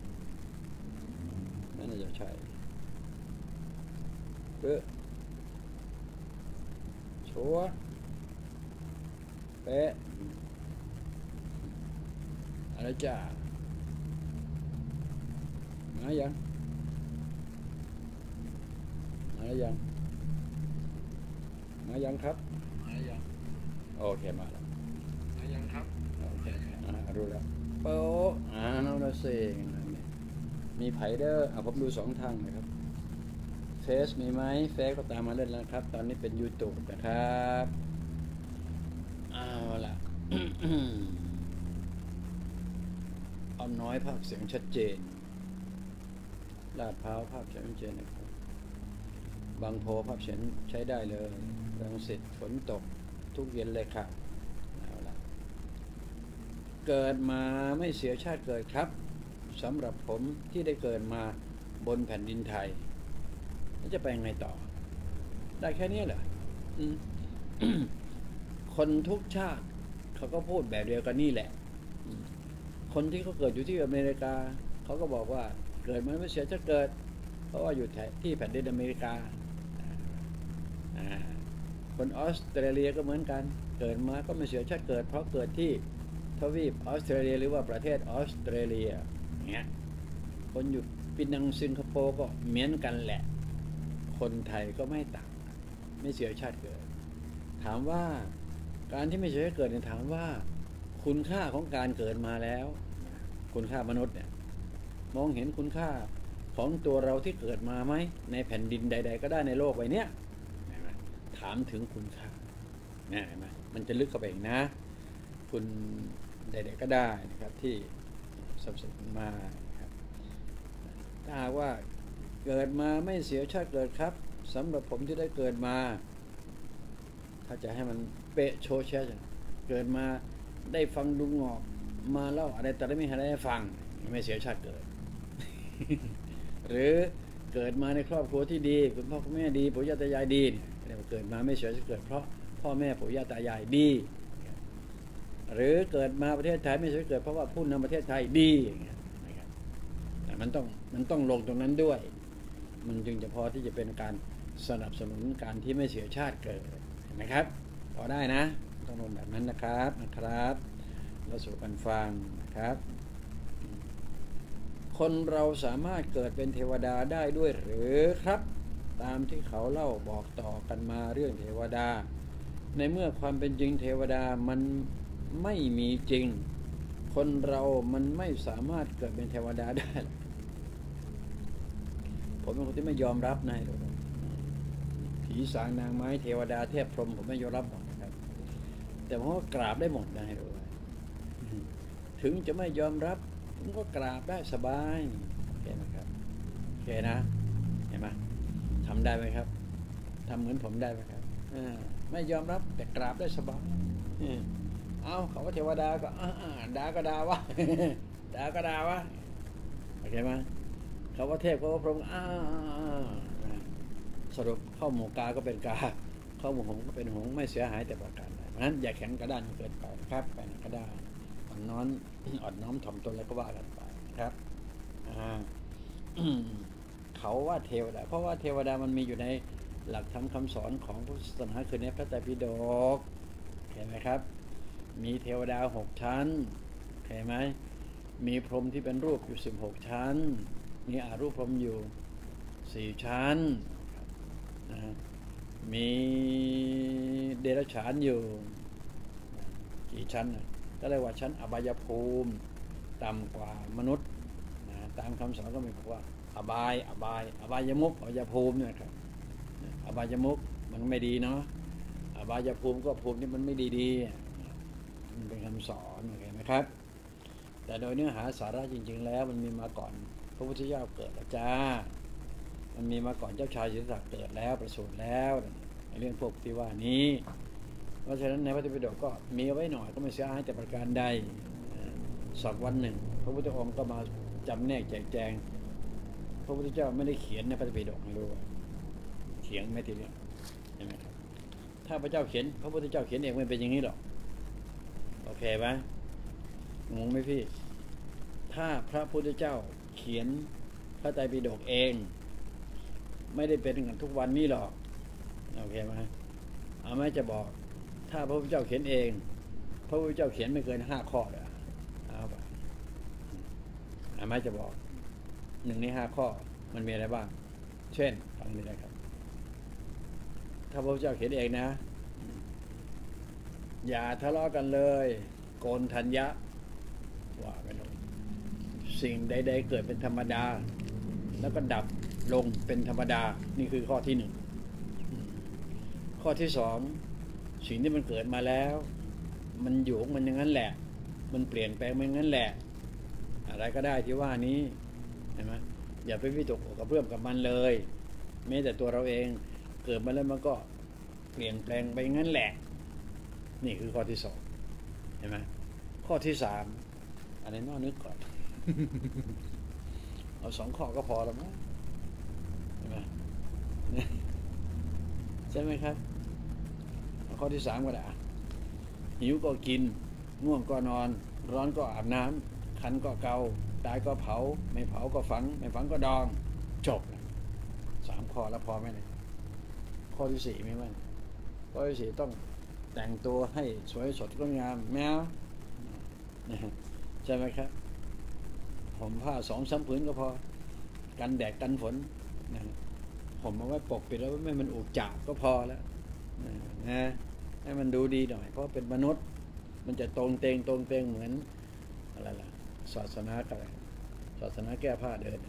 นั่นน่าจะใช่ชัวเป๊ะอะไรจ้ามายังครับโอเคมาแล้วมายังครับโอเครู้แล้วโป๊ะน้องเราเสงมีไผเดอร์ผมดู2 ทางนะครับเฟซมีไหมเฟซก็ตามมาเล่นแล้วครับตอนนี้เป็น YouTube นะครับเอาล่ะ เอาน้อยภาพเสียงชัดเจนลาดพร้าวภาพเสียงชัดเจนนะครับบางโพภาพเสียงใช้ได้เลยรังสิตฝนตกทุกเย็นเลยครับเอาล่ะเกิดมาไม่เสียชาติเกิดครับสำหรับผมที่ได้เกิดมาบนแผ่นดินไทยจะไปยังไงต่อได้แค่นี้เหรอ คนทุกชาติเขาก็พูดแบบเดียวกันนี่แหละคนที่เขาเกิดอยู่ที่อเมริกาเขาก็บอกว่าเกิดมาไม่เสียชาติเกิดเพราะว่าอยู่ที่แผ่นดินอเมริกาคนออสเตรเลียก็เหมือนกันเกิดมาก็ไม่เสียชาติเกิดเพราะเกิดที่ทวีปออสเตรเลียหรือว่าประเทศออสเตรเลียเงี้ยคนอยู่ปีปินังสิงคโปร์ก็เหมือนกันแหละคนไทยก็ไม่ต่างไม่เสียชาติเกิดถามว่าการที่ไม่เสียชาติเกิดเนี่ยถามว่าคุณค่าของการเกิดมาแล้วคุณค่ามนุษย์เนี่ยมองเห็นคุณค่าของตัวเราที่เกิดมาไหมในแผ่นดินใดๆก็ได้ในโลกใบนี้ถามถึงคุณค่าเนี่ยเห็นไหมมันจะลึกเข้าไปอีกนะคุณใดๆก็ได้นะครับที่สนับสนุนมาครับถ้าหากว่าเกิดมาไม่เสียชาติเกิดครับสำหรับผมที่ได้เกิดมาถ้าจะให้มันเป๊ะโชว์แชร์เกิดมาได้ฟังลุงงอกมาเล่าอะไรแต่ไม่ให้ได้ฟังไม่เสียชาติเกิด หรือเกิดมาในครอบครัวที่ดีคุณพ่อคุณแม่ดีปู่ย่าตายายดีเนี่ยเกิดมาไม่เสียชาติเกิดเพราะพ่อแม่ปู่ย่าตายายดีหรือเกิดมาประเทศไทยไม่เสียชาติเกิดเพราะว่าผู้นำประเทศไทยดีอย่างเงี้ยนะครับแต่มันต้องลงตรงนั้นด้วยมันจึงจะพอที่จะเป็นการสนับสนุนการที่ไม่เสียชาติเกิดเห็นไหมครับพอได้นะต้องลงแบบนั้นนะครับแล้วสู่กันฟังนะครับคนเราสามารถเกิดเป็นเทวดาได้ด้วยหรือครับตามที่เขาเล่าบอกต่อกันมาเรื่องเทวดาในเมื่อความเป็นจริงเทวดามันไม่มีจริงคนเรามันไม่สามารถเกิดเป็นเทวดาได้ผมเป็นคนที่ไม่ยอมรับนายผีสางนางไม้เทวดาเทพพรหมผมไม่ยอมรับหมดนะครับแต่ผมก็กราบได้หมดนายรู้ถึงจะไม่ยอมรับผมก็กราบได้สบายเห็นไหมครับโอเคนะเห็นไหมทำได้ไหมครับทำเหมือนผมได้ไหมครับไม่ยอมรับแต่กราบได้สบายเอาเขาว่าเทวดาก็ด่าก็ด่าวะ ด่าก็ด่าวะโอเคไหมเขาว่าเทพเขาว่าพรหมสรุปเข้าหมู่กาก็เป็นกาเข้าหมู่หงก็เป็นหงไม่เสียหายแต่ประการใดเพราะฉะนั้นอย่าแข็งกระด้างเกินไปครับไปก็ได้อ่อนน้อมถ่อมตนแล้วก็ว่ากันไปครับเขาว่าเทวดาเพราะว่าเทวดามันมีอยู่ในหลักธรรมคำสอนของพุทธศาสนาคือในพระไตรปิฎกเห็นไหมครับมีเทวดา6 ชั้นเห็นไหมมีพรหมที่เป็นรูปอยู่16 ชั้นมีอารูปพรหมอยู่4 ชั้นมีเดรัจฉานอยู่กี่ชั้นก็เรียกว่าชั้นอบายภูมิต่ำกว่ามนุษย์ตามคำสอนก็มีบอกว่าอบายมุขอบายภูมิเนี่ยครับอบายมุขมันไม่ดีเนาะอบายภูมิก็ภูมิที่มันไม่ดีมันเป็นคำสอนโอเคไหมครับแต่โดยเนื้อหาสาระจริงๆแล้วมันมีมาก่อนพระพุทธเจ้าเกิดแล้วจ้ามันมีมาก่อนเจ้าชายสิทธัตถะเกิดแล้วประสูติแล้วในเรื่องพวกที่ว่านี้เพราะฉะนั้นในพระไตรปิฎกก็มีไว้หน่อยก็ไม่เสียหายแต่ประการใดสักวันหนึ่งพระพุทธองค์ก็มาจำแนกแจกแจงพระพุทธเจ้าไม่ได้เขียนในพระไตรปิฎกให้รู้เขียนไม่ทีเนี้ยใช่ไหมครับถ้าพระเจ้าเขียนพระพุทธเจ้าเขียนเองไม่เป็นอย่างนี้หรอกโอเคไหมงงไหมพี่ถ้าพระพุทธเจ้าเขียนพระไตรปิฎกเองไม่ได้เป็นกันทุกวันนี้หรอกโอเคไหมเอาไหมจะบอกถ้าพระพุทธเจ้าเขียนเองพระพุทธเจ้าเขียนไม่เกิน5 ข้อเลยเอาไปเอาไหมจะบอก1 ใน 5 ข้อมันมีอะไรบ้างเช่นฟังนี้นะครับถ้าพระพุทธเจ้าเขียนเองนะอย่าทะเลาะกันเลยโกนทัญญะว่าไปลงสิ่งใดๆเกิดเป็นธรรมดาแล้วก็ดับลงเป็นธรรมดานี่คือข้อที่1ข้อที่2สิ่งที่มันเกิดมาแล้วมันอยู่มันอย่างนั้นแหละมันเปลี่ยนแปลงมันอย่างนั้นแหละอะไรก็ได้ที่ว่านี้เห็นไหมอย่าไปวิตกกับเพื่อมกับมันเลยแม้แต่ตัวเราเองเกิดมาแล้วมันก็เปลี่ยนแปลงไปอย่างนั้นแหละนี่คือข้อที่2เห็นไหมข้อที่3อันนี้น่านึกก่อน เอา2 ข้อก็พอแล้วมั้งใช่ไหมใช่ไหมครับข้อที่3ก็ได้หิวก็กินง่วงก็นอนร้อนก็อาบน้ำคันก็เกาตายก็เผาไม่เผาก็ฝังไม่ฝังก็ดองจบ3 ข้อแล้วพอไหมเนี่ยข้อที่4ไม่ว่าข้อที่4ต้องแต่งตัวให้สวยสดงดงามแมวใช่ไหมครับผมผ้า2-3 ผืนก็พอแกกันแดดกันฝนนะผมเอาไว้ปกปิดแล้วไม่มันอุกจาก็พอแล้วนะให้มันดูดีหน่อยเพราะเป็นมนุษย์มันจะตรงเตงเหมือนอะไรล่ะศาสนาอะไรศาสนาแก้ผ้าเดิน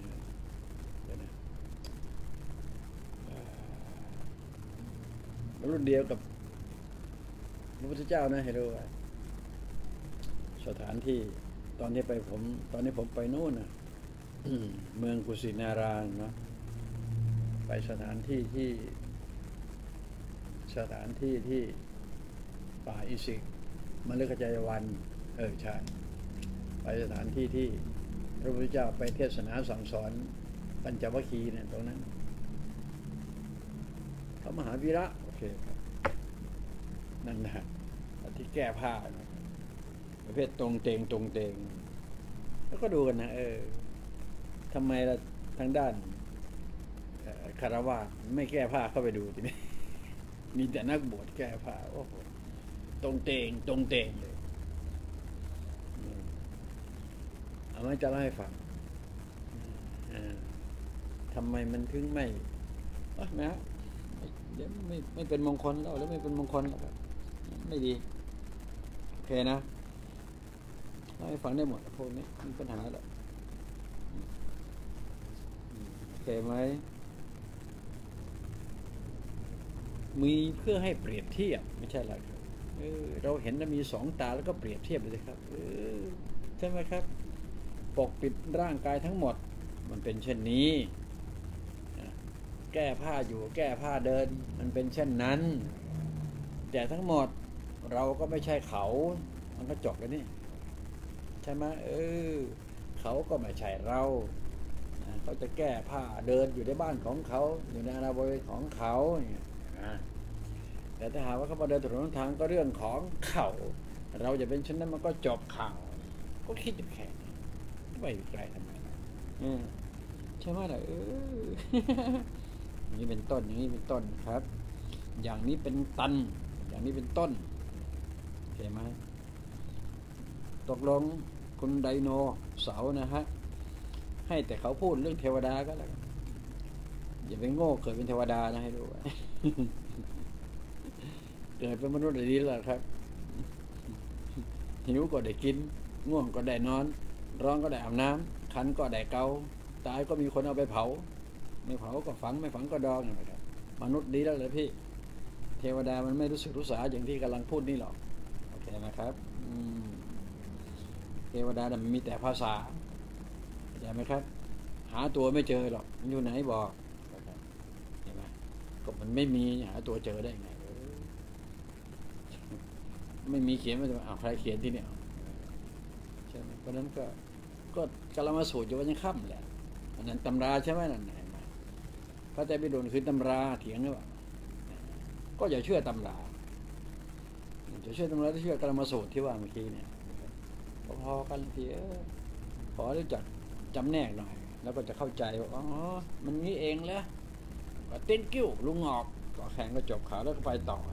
รุ่นเดียวกับพระพุทธเจ้านะให้รู้ว่าสถานที่ตอนนี้ผมไปโน่นนะเมืองกุสินาราเนาะไปสถานที่ที่ป่าอิสิกมฤคจายวันใช่ไปสถานที่ที่พระพุทธเจ้าไปเทศนาสั่งสอนปัญจวัคคีย์เนี่ยตรงนั้นพระมหาวีระโอเคครับนั่นนะที่แก้ผ้าประเภทตรงเตงแล้วก็ดูกันนะทำไมล่ะทางด้านคารวะไม่แก้ผ้าเข้าไปดูทีนี้มีแต่นักบวชแก้ผ้าโอ้โหตรงเตงเลยเอามาจะเล่าให้ฟังทำไมมันถึงไม่นะเดี๋ยวไม่เป็นมงคลแล้วไม่เป็นมงคลแล้วไม่ดีโอเคนะเล่าให้ฟังได้หมดพวกนี้มีปัญหาแล้วโอเคไหมมีเพื่อให้เปรียบเทียบไม่ใช่หรอกครับเราเห็นมีสองตาแล้วก็เปรียบเทียบเลยครับใช่ไหมครับปกปิดร่างกายทั้งหมดมันเป็นเช่นนี้แก้ผ้าอยู่แก้ผ้าเดินมันเป็นเช่นนั้นแต่ทั้งหมดเราก็ไม่ใช่เขามันก็จบแล้วนี่ใช่ไหมเขาก็ไม่ใช่เราเขาจะแก้ผ้าเดินอยู่ในบ้านของเขาอยู่ในอาณาบริเวณของเขาแต่ถ้าหากว่าเขามาเดินถนนทางก็เรื่องของเขาเราจะเป็นเช่นนั้นมันก็จบข่าวก็คิดอยู่แค่นี้ไม่ไกลทำไมใช่ไหมล่ะอย่างนี้เป็นต้นอย่างนี้เป็นต้นครับ อย่างนี้เป็นตันอย่างนี้เป็นต้นเห็นไหมตกลงคุณไดโนเสาร์นะฮะให้แต่เขาพูดเรื่องเทวดาก็แล้วอย่าไปโง่เกิดเป็นเทวดานะให้รู้เกิดเป็นมนุษย์ได้ดีแล้วครับหิวก็ได้กินง่วงก็ได้นอนร้องก็ได้อาบน้ำคันก็ได้เกาตายก็มีคนเอาไปเผาไม่เผาก็ฝังไม่ฝังก็ดองนะครับมนุษย์ดีแล้วเลยพี่เทวดามันไม่รู้สึกรู้สาอย่างที่กำลังพูดนี่หรอกโอเคนะครับเทวดามันมีแต่ภาษาเข้าใจไหมครับหาตัวไม่เจอหรอกมันอยู่ไหนบอกเห็นไหมก็มันไม่มีหาตัวเจอได้ไงไม่มีเขียนไม่ได้เอาใครเขียนที่เนี่ยใช่ไหมเพราะนั้นก็กำลังมาสูตรอยู่วันยังค่ำแหละอันนั้นตำราใช่ไหมนั่นไหมพระไตรปิฎกคือตำราเถียงหรือเปล่าก็อย่าเชื่อตำราจะเชื่อตำราที่เชื่อกำลังมาสูตรที่ว่าเมื่อกี้เนี่ยพอกันทีขอรู้จักจำแนกหน่อยแล้วก็จะเข้าใจว่าอ๋อมันนี้เองแล้วก็เต้นกิ้วลุงออกก็แข่งก็จบข่าวแล้วก็ไปต่อ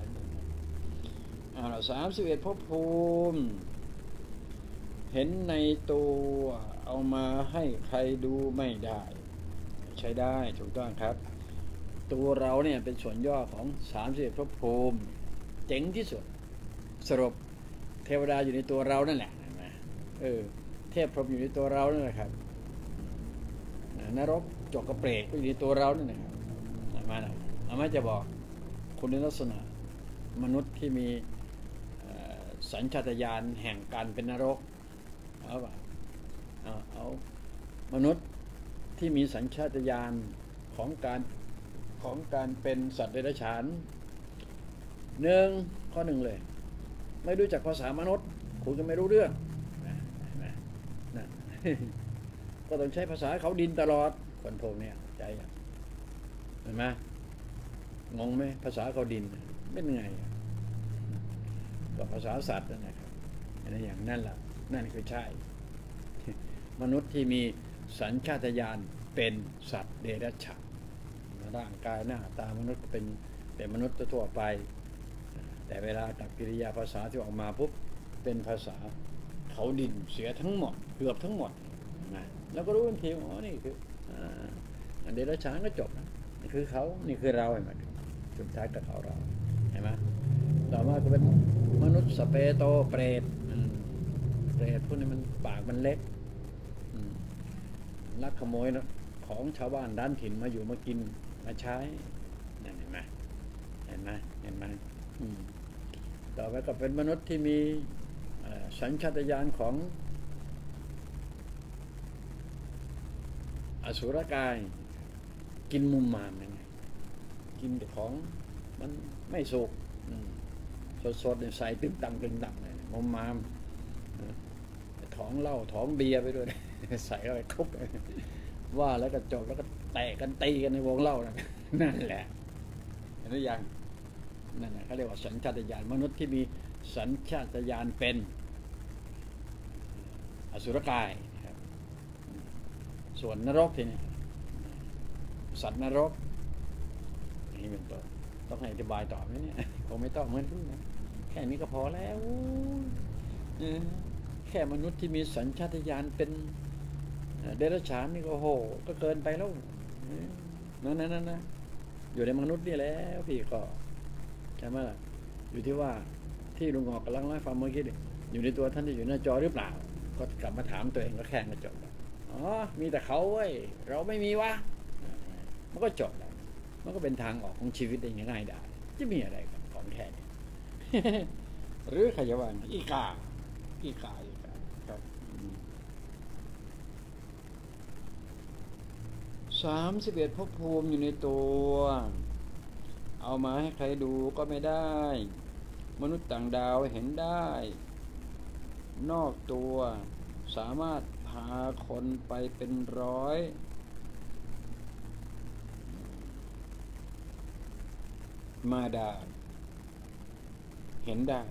31ภพภูมิเห็นในตัวเอามาให้ใครดูไม่ได้ใช้ได้ถูกต้องครับตัวเราเนี่ยเป็นส่วนย่อของ31ภพภูมิเจ๋งที่สุดสรุปเทวดาอยู่ในตัวเรานั่นแหละเทพพรหมอยู่ในตัวเรานั่นแหละครับนรกจกกระเปรตก็อยู่ในตัวเรานั่นแหละครับอามาจะบอกคุณลักษณะมนุษย์ที่มีสัญชาตญาณแห่งการเป็นนรกเอามนุษย์ที่มีสัญชาตญาณของการเป็นสัตว์เดรัจฉานข้อหนึ่งเลยไม่รู้จักภาษามนุษย์คุณจะไม่รู้เรื่องนะก็ต้องใช้ภาษาเขาดินตลอดคนพวกนี้ใจเห็นไหมงงไหมภาษาเขาดินเป็นไงก็ภาษาสัตว์นะครับอย่างนั้นล่ะนั่นคือใช่มนุษย์ที่มีสัญชาตญาณเป็นสัตว์เดรัจฉานร่างกายหน้าตามนุษย์เป็นมนุษย์ทั่วไปแต่เวลากับกิริยาภาษาที่ออกมาปุ๊บเป็นภาษาเขาดินเสียทั้งหมดเกือบทั้งหมดนะแล้วก็รู้ทันทีอ๋อนี่คือเดรัจฉานก็จบนะนี่คือเขานี่คือเราเห็นไหมสุดท้ายก็เขาเราเห็นไหมต่อมาก็เป็นมนุษย์สเปโตเปรตเปรตพวกนี้มันปากมันเล็กลักขโมยนะของชาวบ้านด้านถิ่นมาอยู่มากินมาใช้นั่นเห็นไหมเห็นไหมเห็นไหมต่อไปก็เป็นมนุษย์ที่มีสัญชาตญาณของอสุรกายกินมุมมามยังไงกินของมันไม่สุกสดๆใส่ตึงตังเลยมุมมามท้องเหล้าท้องเบียร์ไปด้วยใส่เข้าไปคุกว่าแล้วก็จบแล้วก็แตะกันตีกันในวงเล่านั่นแหละเห็นหรือยังนั่นแหละเขาเรียกว่าสัญชาตญาณมนุษย์ที่มีสัญชาตญาณเป็นอสุรกายครับส่วนนรกทีนี้สัตว์นรกนี่เป็นต้นต้องให้อธิบายต่อไหมเนี่ยคงไม่ต้องเหมือนกันนะแค่นี้ก็พอแล้วแค่มนุษย์ที่มีสัญชาตญาณเป็นเดรัจฉานนี่ก็โหก็เกินไปแล้วนั่นนะอยู่ในมนุษย์นี่แล้วพี่ก็ใช่ไหมล่ะอยู่ที่ว่าที่ลุงงอกกำลังเล่าให้ฟังเมื่อกี้ดิอยู่ในตัวท่านที่อยู่หน้าจอหรือเปล่าก็กลับมาถามตัวเองก็แค่ก็จบแล้วอ๋อมีแต่เขาเว้ยเราไม่มีวะมันก็จบแล้วมันก็เป็นทางออกของชีวิตได้ง่ายได้จะมีอะไรกับของแค่นี้ หรือใครจะว่าอีกาครับ31ภพภูมิอยู่ในตัวเอามาให้ใครดูก็ไม่ได้มนุษย์ต่างดาวเห็นได้นอกตัวสามารถพาคนไปเป็นร้อยมาได้เห็นได้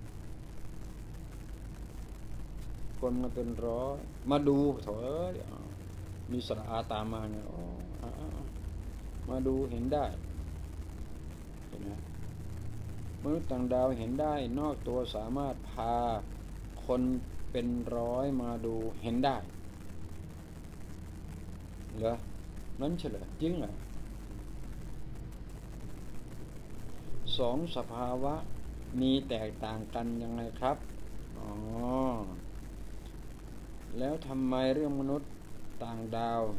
คนมาเป็นร้อยมาดูเถอะมีสระอาตามมาเนี่ยมาดูเห็นได้เห็นไหมมนุษย์ต่างดาวเห็นได้นอกตัวสามารถพาคนเป็นร้อยมาดูเห็นได้เหรอนั้นเฉลยจริงเหรอสองสภาวะมีแตกต่างกันยังไงครับแล้วทำไมเรื่องมนุษย์ต่างดาว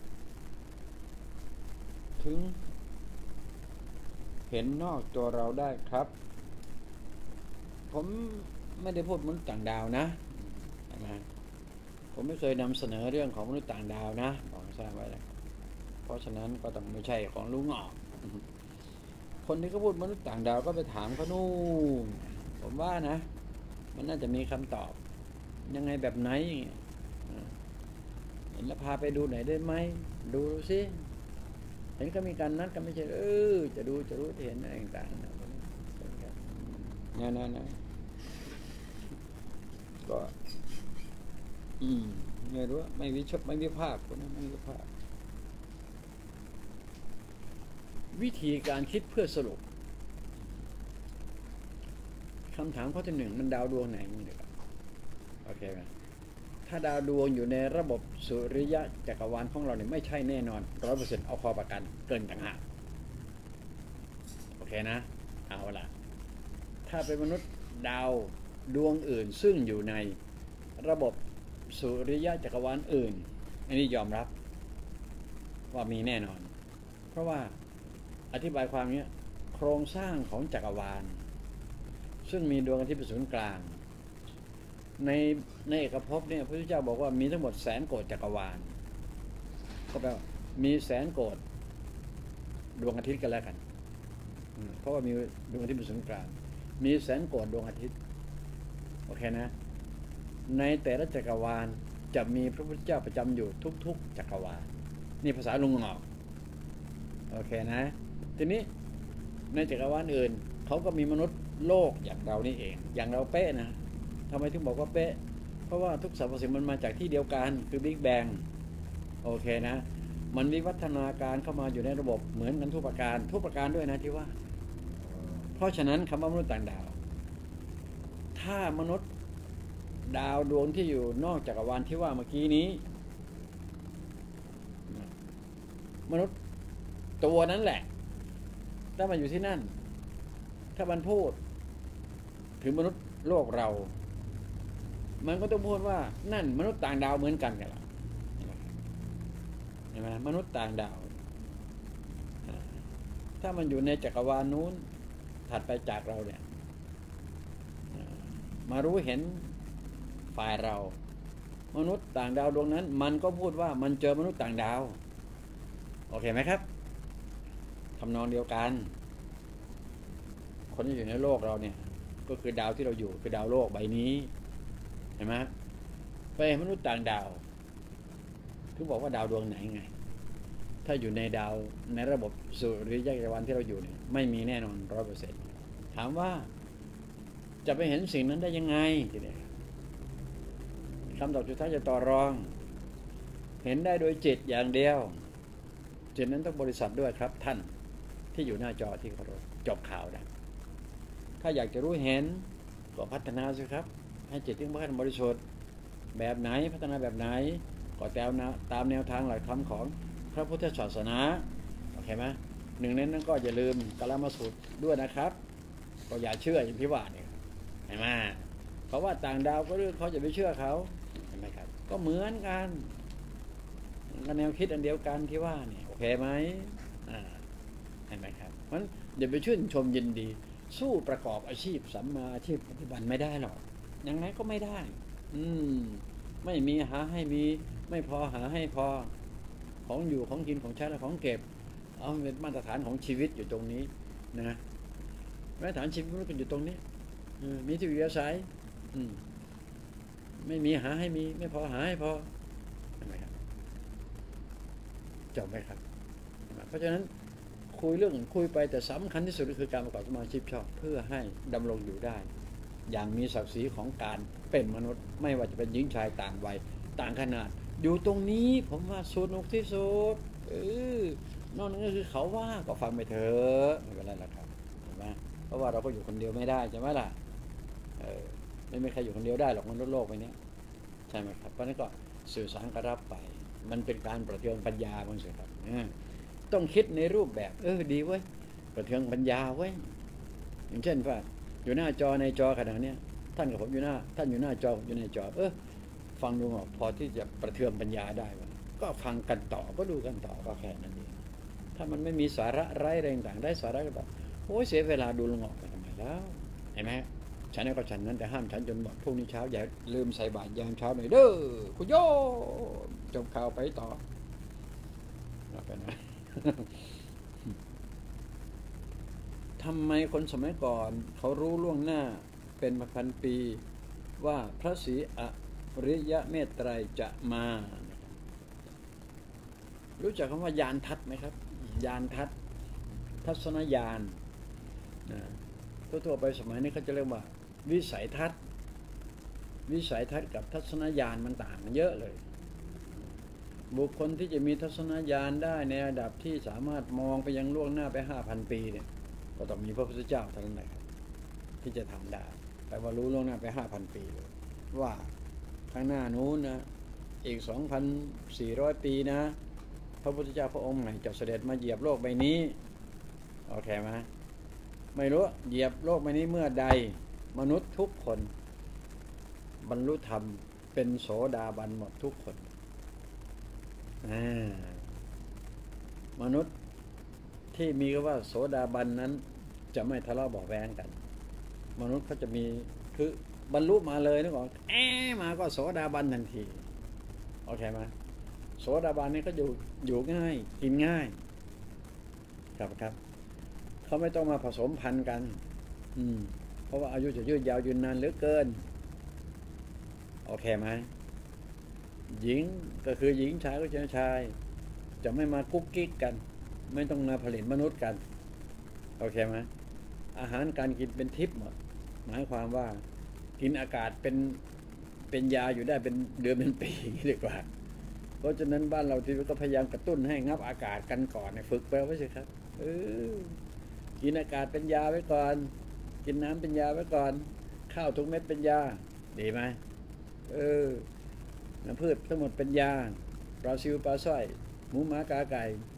ถึงเห็นนอกตัวเราได้ครับผมไม่ได้พูดมนุษย์ต่างดาวนะผมไม่เคยนำเสนอเรื่องของมนุษย์ต่างดาวนะบอกทราบไว้เลยเพราะฉะนั้นก็ต้องไม่ใช่ของลุงออกคนที่เขาพูดมนุษย์ต่างดาวก็ไปถามเขานู่นผมว่านะมันน่าจะมีคำตอบยังไงแบบไหนเห็นแล้วพาไปดูไหนได้ไหมดูสิเห็นก็มีการนัดกันไม่ใช่จะรู้เห็นอะไรต่างๆนะก็ไม่รู้ไม่วิภาคคนนั้นไม่วิภาควิธีการคิดเพื่อสรุปคำถามข้อที่ 1มันดาวดวงไหนมึงเดี๋ยวโอเคไหมถ้าดาวดวงอยู่ในระบบสุริยะจักรวาลของเราเนี่ยไม่ใช่แน่นอน 100% เอาคอประกันเกินต่างหากโอเคนะเอาล่ะถ้าเป็นมนุษย์ดาวดวงอื่นซึ่งอยู่ในระบบสุริยะจักรวาลอื่นอันนี้ยอมรับว่ามีแน่นอนเพราะว่าอธิบายความนี้โครงสร้างของจักรวาลซึ่งมีดวงอาทิตย์เป็นศูนย์กลางในเอกภพเนี่ยพระพุทธเจ้าบอกว่ามีทั้งหมด100,000 โกฏจักรวาลก็แปลว่ามี100,000 โกฏดวงอาทิตย์กันแล้วกันเพราะว่ามีดวงอาทิตย์เป็นศูนย์กลางมี100,000 โกฏดวงอาทิตย์โอเคนะในแต่ละจักรวาลจะมีพระพุทธเจ้าประจำอยู่ทุกๆจักรวาลนี่ภาษาลุงงอกโอเคนะทีนี้ในจักรวาลอื่นเขาก็มีมนุษย์โลกอย่างเรานี่เองอย่างเราเป๊ะนะทำไมถึงบอกว่าเป๊ะเพราะว่าทุกสรรพสิ่งมันมาจากที่เดียวกันคือบิ๊กแบงโอเคนะมันวิวัฒนาการเข้ามาอยู่ในระบบเหมือนกันทุกประการด้วยนะที่ว่าเพราะฉะนั้นคำว่ามนุษย์ต่างดาวถ้ามนุษย์ดาวดวงที่อยู่นอกจักรวาลที่ว่าเมื่อกี้นี้มนุษย์ตัวนั้นแหละถ้ามันอยู่ที่นั่นถ้ามันพูดถึงมนุษย์โลกเรามันก็ต้องพูดว่านั่นมนุษย์ต่างดาวเหมือนกันกันล่ะเห็นไหมมนุษย์ต่างดาวถ้ามันอยู่ในจักรวาลนู้นถัดไปจากเราเนี่ยมารู้เห็นฝ่ายเรามนุษย์ต่างดาวดวงนั้นมันก็พูดว่ามันเจอมนุษย์ต่างดาวโอเคไหมครับทำนองเดียวกันคนที่อยู่ในโลกเราเนี่ยก็คือดาวที่เราอยู่คือดาวโลกใบนี้เห็นไหมไปมนุษย์ต่างดาวคือบอกว่าดาวดวงไหนไงถ้าอยู่ในดาวในระบบสุริยะจักรวาลที่เราอยู่เนี่ยไม่มีแน่นอน100%ถามว่าจะไปเห็นสิ่งนั้นได้ยังไงทีเดียวคำตอบสุดท้ายจะต่อรองเห็นได้โดยจิตอย่างเดียวจิตนั้นต้องบริสุทธิ์ด้วยครับท่านที่อยู่หน้าจอที่เคารพจบข่าวนะถ้าอยากจะรู้เห็นก็พัฒนาสิครับให้จิตที่บริสุทธิ์แบบไหนพัฒนาแบบไหนก็ตามแนวทางหลักธรรมของพระพุทธศาสนาโอเคไหมหนึ่งในนั้นก็อย่าลืมกาลามสูตรด้วยนะครับก็อย่าเชื่ออย่างที่ว่าเนี่ยเห็นไหมเพราะว่าต่างดาวก็เรื่องเขาจะไปเชื่อเขาเห็นไหมครับก็เหมือนกันแนวคิดอันเดียวกันที่ว่าเนี่ยโอเคไหมเห็นไหมครับเพราะฉะนั้นอย่าไปชื่นชมยินดีสู้ประกอบอาชีพสัมมาอาชีพปฏิบัติไม่ได้หรอกยังไงก็ไม่ได้ไม่มีหาให้มีไม่พอหาให้พอของอยู่ของกินของใช้และของเก็บเอาเป็นมาตรฐานของชีวิตอยู่ตรงนี้นะมาตรฐานชีวิตมันก็อยู่ตรงนี้มีที่อยู่อาศัยไม่มีหาให้มีไม่พอหาให้พอเห็นไหมครับจบไหมครับเพราะฉะนั้นคุยไปแต่สำคัญที่สุดก็คือการประกอบสมาชีพชอบเพื่อให้ดำรงอยู่ได้อย่างมีศักดิ์ศรีของการเป็นมนุษย์ไม่ว่าจะเป็นหญิงชายต่างวัยต่างขนาดอยู่ตรงนี้ผมว่าสนุกที่สุดนอกนั้นก็คือเขาว่าก็ฟังไปเถอะไม่เป็นไรหรอกครับเห็นไหมเพราะว่าเราก็อยู่คนเดียวไม่ได้ใช่ไหมล่ะไม่มีใครอยู่คนเดียวได้หรอกมนุษย์โลกไปนี้ใช่ไหมครับเพราะนั้นก็สื่อสารกระรับไปมันเป็นการประเทืองปัญญาบางสิ่งครับต้องคิดในรูปแบบดีเว้ยประเทืองปัญญาเว้ยอย่างเช่นว่าอยู่หน้าจอในจอขนาดนี้ท่านกับผมอยู่หน้าท่านอยู่หน้าจออยู่ในจอฟังดูพอที่จะประเทืองปัญญาได้ว่าก็ฟังกันต่อก็ดูกันต่อก็แค่นั้นเองถ้ามันไม่มีสาระไร้แรงต่างได้สาระก็แบบโอ้ยเสียเวลาดูลงออกไปทำไมแล้วเห็นไหมฉันนั้นก็ฉันนั้นแต่ห้ามฉันจนบอกพรุ่งนี้เช้าอย่าลืมใส่บาตรยามเช้าหน่อยเด้อคุณโยจบข่าวไปต่อไปนะทำไมคนสมัยก่อนเขารู้ล่วงหน้าเป็นพันปีว่าพระศรีอริยเมตไตรจะมารู้จักคำว่ายานทัศน์ไหมครับยานทัศน์ทัศนญาณทั่วไปสมัยนี้เขาจะเรียกว่าวิสัยทัศน์กับทัศนญาณมันต่างกันเยอะเลยบุคคลที่จะมีทัศนญาณได้ในระดับที่สามารถมองไปยังล่วงหน้าไป 5,000 ปีเนี่ยก็ต้องมีพระพุทธเจ้าเท่านั้นแหละครับที่จะทำได้แปลว่ารู้ล่วงหน้าไป 5,000 ปีเลยว่าข้างหน้านู้นนะอีก 2,400 ปีนะพระพุทธเจ้าพระองค์ไหนจะเสด็จมาเหยียบโลกใบนี้โอเคไหมไม่รู้เหยียบโลกใบนี้เมื่อใดมนุษย์ทุกคนบรรลุธรรมเป็นโสดาบันหมดทุกคนมนุษย์ที่มีก็ว่าโสดาบันนั้นจะไม่ทะเลาะเบาะแว้งกันมนุษย์เขาจะมีคือบรรลุมาเลยนึกออกมาก็โสดาบันทันทีโอเคไหมโสดาบันนี่ก็อยู่ง่ายกินง่ายครับเขาไม่ต้องมาผสมพันธุ์กันเพราะว่าอายุจะยืดยาวยืนนานเหลือเกินโอเคไหมหญิงก็คือหญิงชายก็คือชายจะไม่มากุ๊กกิ๊กกันไม่ต้องมาผลิตมนุษย์กันโอเคไหมอาหารการกินเป็นทิพย์หมดหมายความว่ากินอากาศเป็นยาอยู่ได้เป็นเดือนเป็นปีดีกว่าเพราะฉะนั้นบ้านเราที่ก็พยายามกระตุ้นให้งับอากาศกันก่อนฝึกไปไว้สิครับกินอากาศเป็นยาไว้ก่อนกินน้ำเป็นยาไว้ก่อนข้าวทุกเม็ดเป็นยาดีไหมน้ำพืชทั้งหมดเป็นยาปลาซิวปลาสร้อยหมูหมากาไก่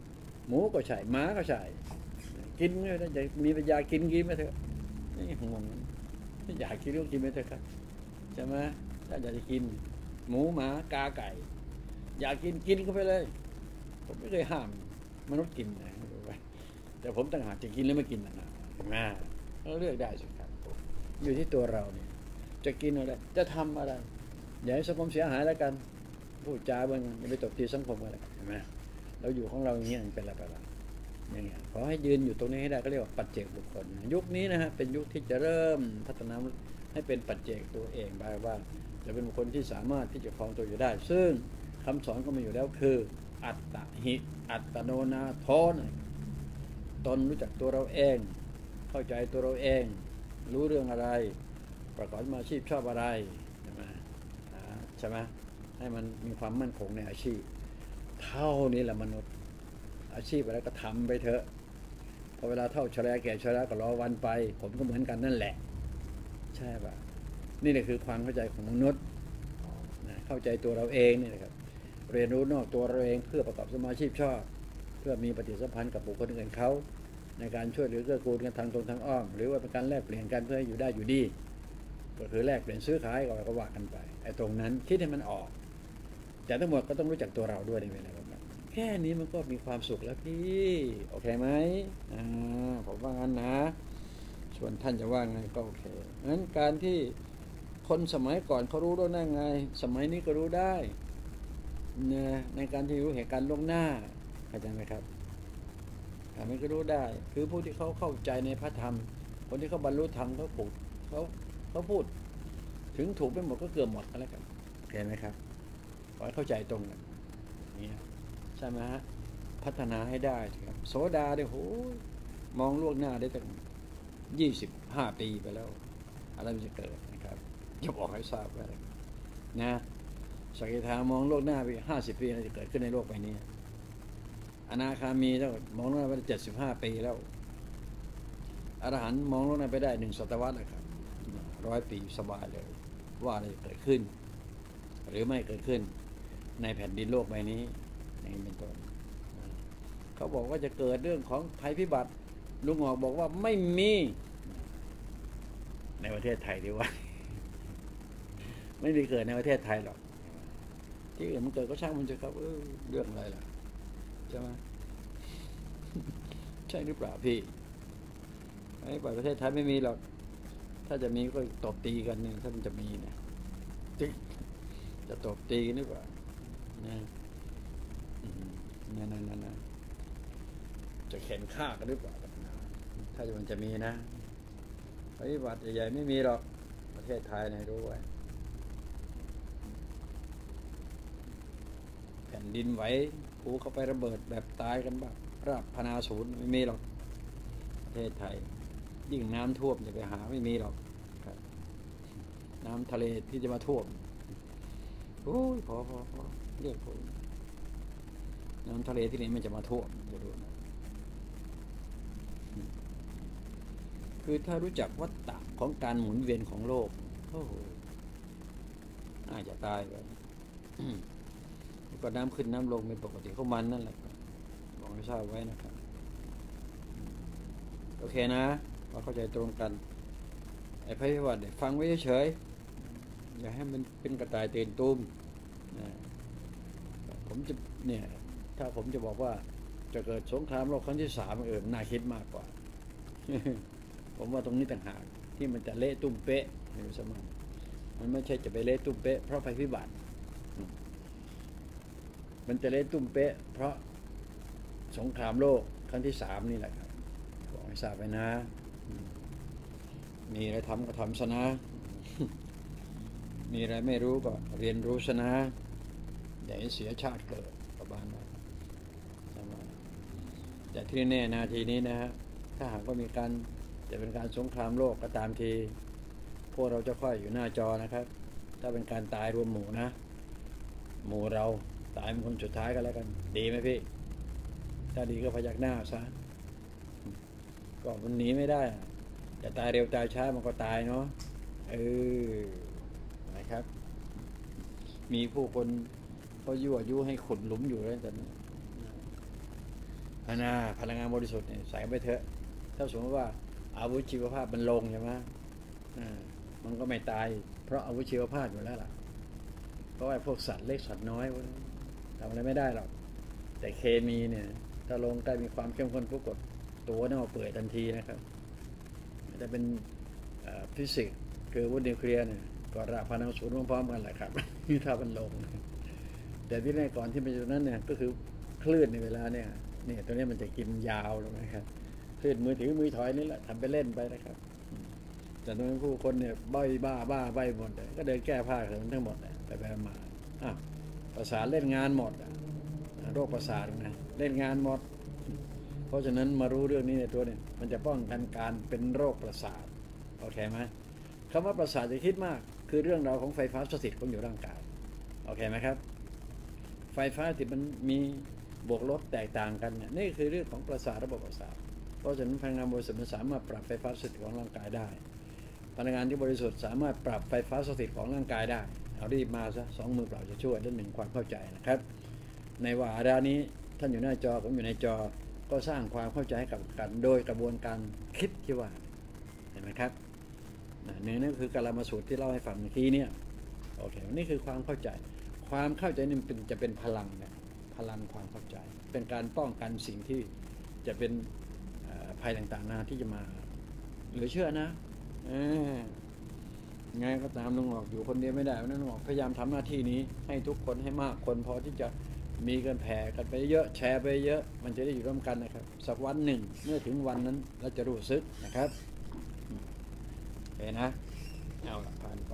หมูก็ใช่ม้าก็ใช่กินไม่ได้จะมีปัญญากินไหมเถอะนี่งงอยากกินก็กินไปเถอะครับใช่ไหมถ้าอยากจะกินหมูหมากาไก่อยากกินก็ไปเลยผมไม่เคยห้ามมนุษย์กินนะแต่ผมต่างหากจะกินหรือไม่กินนะเราเลือกได้สิครับอยู่ที่ตัวเราเนี่ยจะกินอะไรจะทำอะไรอย่าให้สังคมเสียหายแล้วกันพูดจาเบิ่งอย่าไปตบตีสังคมอะไรเห็นไหมเราอยู่ของเราอย่างนี้เป็นอะไรอย่างเงี้ยขอให้ยืนอยู่ตรงนี้ให้ได้ก็เรียกว่าปัจเจกบุคคลยุคนี้นะฮะเป็นยุคที่จะเริ่มพัฒนาให้เป็นปัจเจกตัวเองได้ว่าจะเป็นบุคคลที่สามารถที่จะครองตัวอยู่ได้ซึ่งคำสอนก็มีอยู่แล้วคืออัตตหิอัตโนนาโทนตนรู้จักตัวเราเองเข้าใจตัวเราเองรู้เรื่องอะไรประกอบอาชีพชอบอะไรใช่ไหมให้มันมีความมั่นคงในอาชีพเท่านี้แหละมนุษย์อาชีพอะไรก็ทำไปเถอะพอเวลาเท่าชราแก่ชราก็รอวันไปผมก็เหมือนกันนั่นแหละใช่ป่ะนี่แหละคือความเข้าใจของมนุษย์เข้าใจตัวเราเองนี่แหละครับเรียนรู้นอกตัวเราเองเพื่อประกอบสมาชีพชอบเพื่อมีปฏิสัมพันธ์กับบุคคลอื่นเขาในการช่วยเหลือเกื้อกูลกันทางตรงทางอ้อมหรือว่าเป็นการแลกเปลี่ยนกันเพื่อให้อยู่ได้อยู่ดีก็คือแลกเปลี่ยนซื้อขายก็ว่ากันไปไอ้ตรงนั้นคิดให้มันออกแต่ทั้งหมดก็ต้องรู้จักตัวเราด้วยในเวลาแบบนั้นแค่นี้มันก็มีความสุขแล้วพี่โอเคไหมผมว่างั้นนะส่วนท่านจะว่าไงก็โอเคงั้นการที่คนสมัยก่อนเขารู้ได้ไงสมัยนี้ก็รู้ได้ในการที่รู้เหตุการณ์ล่วงหน้าเข้าใจไหมครับมันก็รู้ได้คือผู้ที่เขาเข้าใจในพระธรรมคนที่เขาบรรลุธรรมเขาพูดถึงถูกไปหมดก็เกือบหมดกันแล้วกันเห็นไหมครับขอให้เข้าใจตรงกันนี่ใช่ไหมฮะพัฒนาให้ได้ครับโสดาเนี่ยโหมองล่วงหน้าได้ตั้ง25 ปีไปแล้วอะไรมันจะเกิดนะครับจะบอกให้ทราบว่านะสกิทามองโลกหน้าไป50 ปีอะไรจะเกิดขึ้นในโลกใบนี้อนาคามีแล้วมองโลกหน้าไป75 ปีแล้วอรหันต์มองโลกหน้าไปได้1 ศตวรรษนะครับ100 ปีสบายเลยว่าอะไรจะเกิดขึ้นหรือไม่เกิดขึ้นในแผ่นดินโลกใบนี้นี่เป็นต้นเขาบอกว่าจะเกิดเรื่องของภัยพิบัติลุงออกบอกว่าไม่มีในประเทศไทยดีว่าไม่มีเกิดในประเทศไทยหรอกที่อื่นมันเกิดก็ช่างมันเถอะครับเรื่องอะไรล่ะใช่ไหมใช่หรือเปล่าพี่ไอ้ประเทศไทยไม่มีหรอกถ้าจะมีก็ตบตีกันเนี่ยถ้ามันจะมีนะจะตบตีกันหรือเปล่านั่นจะเข็นฆ่ากันหรือเปล่าถ้ามันจะมีนะภัยพิบัติใหญ่ๆไม่มีหรอกประเทศไทยนะรู้ไว้แผ่นดินไหวภูเขาไประเบิดแบบตายกันบ้างราบพนาศูนย์ไม่มีหรอกประเทศไทยยิ่งน้ำท่วมจะไปหาไม่มีหรอกน้ำทะเลที่จะมาท่วมโอ้ยพอเรียกผมน้ำทะเลที่นี่มันจะมาท่วมจะดูนะคือถ้ารู้จักวัฏฏะของการหมุนเวียนของโลกโอ้โหน่าจะตายไปก็น้ำขึ้นน้ำลงเป็นปกติของมันนั่นแหละลองให้ทราบไว้นะครับโอเคนะเราเข้าใจตรงกันไอ้ภัยพิบัติฟังไว้เฉยอย่าให้มันเป็นกระต่ายตื่นตูมผมจะเนี่ยถ้าผมจะบอกว่าจะเกิดสงครามโลกครั้งที่3น่าคิดมากกว่า ผมว่าตรงนี้ต่างหากที่มันจะเละตุ้มเป๊ะในสมัยมันไม่ใช่จะไปเละตุ้มเป๊ะเพราะภัยพิบัติมันจะเละตุ้มเป๊ะเพราะสงครามโลกครั้งที่3นี่แหละครับบอกให้ทราบไว้นะมีอะไรทำก็ทำซะนะ มีอะไรไม่รู้ก็เรียนรู้ซะนะอย่าให้เสียชาติเกิดประมาณนั้นแต่ที่แน่นาทีนี้นะฮะถ้าหากว่ามีการจะเป็นการสงครามโลกก็ตามทีพวกเราจะค่อยอยู่หน้าจอนะครับถ้าเป็นการตายรวมหมู่นะหมู่เราตายเป็นคนสุดท้ายก็แล้วกันดีไหมพี่ถ้าดีก็พยักหน้าซะก็มันหนีไม่ได้จะตายเร็วตายช้ามันก็ตายเนาะนะครับมีผู้คนเขายั่วยุให้ขุดหลุมอยู่แล้วแต่พลังงานบริสุทธิ์เนี่ยใส่ไปเถอะถ้าสมมติว่าอาวุธชีวภาพมันลงใช่ไหมมันก็ไม่ตายเพราะอาวุธชีวภาพอยู่แล้วล่ะเพราะว่าพวกสัตว์เล็กสัตว์น้อยทำอะไรไม่ได้หรอกแต่เคมีเนี่ยถ้าลงใกล้มีความเข้มข้นปุ๊บกดตัวเนี่ยเปื่อยทันทีนะครับจะเป็นฟิสิกส์คืออาวุธนิวเคลียร์เนี่ยก็ระพานังศูนย์พร้อมๆกันแหละครับถ้ามันลงแต่ที่แน่ก่อนที่มันจะนั้นเนี่ยก็คือคลื่นในเวลาเนี่ยตัวนี้มันจะกินยาวเลยนะครับคลื่นมือถือมือถอยนี่แหละทำไปเล่นไปนะครับแต่ตรงนั้นผู้คนเนี่ยใบ้หมดเลยก็เดินแก้ผ้ากันทั้งหมดไปมาประสาทเล่นงานหมดโรคประสาทนะเล่นงานหมดเพราะฉะนั้นมารู้เรื่องนี้ในตัวเนี่ยมันจะป้องกันการเป็นโรคประสาทโอเคไหมคำว่าประสาทจะคิดมากคือเรื่องราวของไฟฟ้าสถิตของอยู่ร่างกายโอเคไหมครับไฟฟ้าที่มันมีบวกลบแตกต่างกันเนี่ยนี่คือเรื่องของประสาทระบบประสาทเพราะฉะนั้นพลังงานบริสุทธิ์มันสามารถปรับไฟฟ้าสถิตของร่างกายได้พลังงานที่บริสุทธิ์สามารถปรับไฟฟ้าสถิตของร่างกายได้เอารีบมาซะ2 มือเปล่าจะช่วยเรื่องหนึ่งความเข้าใจนะครับในวาระนี้ท่านอยู่หน้าจอผมอยู่ในจอก็สร้างความเข้าใจกับกันโดยกระบวนการคิดที่ว่าเห็นไหมครับนี่คือกาลามสูตรที่เล่าให้ฟังเมื่อกี้เนี่ยโอเคนี่คือความเข้าใจนี่จะเป็นพลังเนี่ยพลังความเข้าใจเป็นการป้องกันสิ่งที่จะเป็นภัยต่างๆที่จะมาเหลือเชื่อนะไงก็ตามลุงออกอยู่คนเดียวไม่ได้เพราะนั้นลุงออกพยายามทำหน้าที่นี้ให้ทุกคนให้มากคนพอที่จะมีกันแผ่กันไปเยอะแชร์ไปเยอะมันจะได้อยู่ร่วมกันนะครับสักวันหนึ่งเมื่อถึงวันนั้นเราจะรู้สึกนะครับเห็นนะเอาละผ่านไป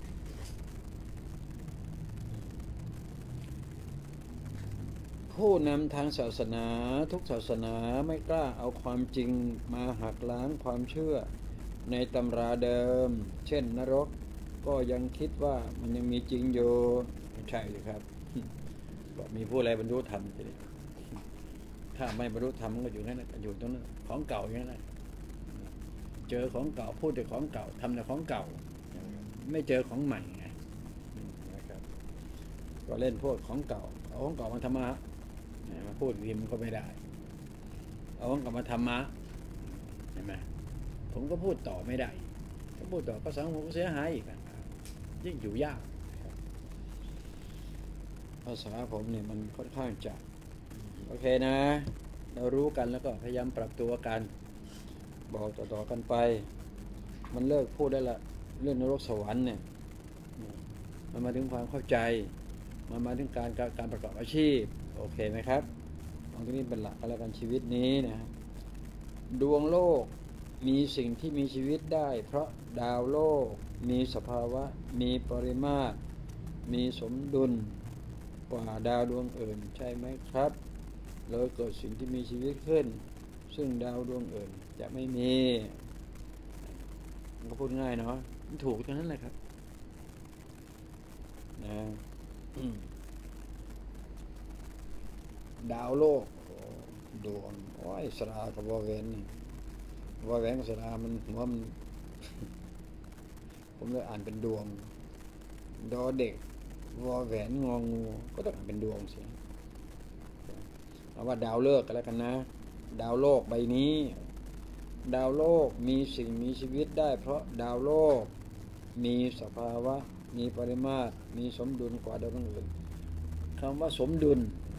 ผู้นำทางศาสนาทุกศาสนาไม่กล้าเอาความจริงมาหักล้างความเชื่อในตำราเดิมเช่นนรกก็ยังคิดว่ามันยังมีจริงอยู่ใช่เลยครับก็มีผู้อะไรบรรลุธรรมทีนี้ถ้าไม่บรรลุธรรมก็อยู่นั่นอยู่ตรงนั้นของเก่าอย่างนั้นเจอของเก่าพูดแต่ของเก่าทำแต่ของเก่าไม่เจอของใหม่ไงนะครับก็เล่นพวกของเก่าเอาของเก่ามาทำมาพูดพิมพ์ก็ไม่ได้เอาของเก่ามาทำมาเห็นไหมผมก็พูดต่อไม่ได้ถ้าพูดต่อก็สังคมเสียหายอีกยิ่งอยู่ยากภาษาผมเนี่ยมันค่อนข้างจะโอเคนะเรารู้กันแล้วก็พยายามปรับตัวกันบอกต่อกันไปมันเลิกพูดได้ละเรื่องนรกสวรรค์เนี่ยมันมาถึงความเข้าใจมันมาถึงการประกอบอาชีพโอเคไหมครับตรงนี้เป็นหลักอะไรกันชีวิตนี้นะดวงโลกมีสิ่งที่มีชีวิตได้เพราะดาวโลกมีสภาวะมีปริมาตรมีสมดุลกว่าดาวดวงอื่นใช่ไหมครับเลยเกิดสิ่งที่มีชีวิตขึ้นซึ่งดาวดวงอื่นจะไม่มีมันก็พูดง่ายเนาะมันถูกเท่านั้นแหละครับนะดาวโลกดวงโอ้ยสระกับวอแหวนนี่วอแหวนกับสระมันหัวมันผมเลยอ่านเป็นดวงดอเด็กวอแหวนงองูก็ต้องอ่านเป็นดวงสิเอาว่าดาวฤกษ์กันแล้วกันนะดาวโลกใบนี้ดาวโลกมีสิ่งมีชีวิตได้เพราะดาวโลกมีสภาวะมีปริมาตรมีสมดุลกว่าดาวอื่นคำว่าสมดุล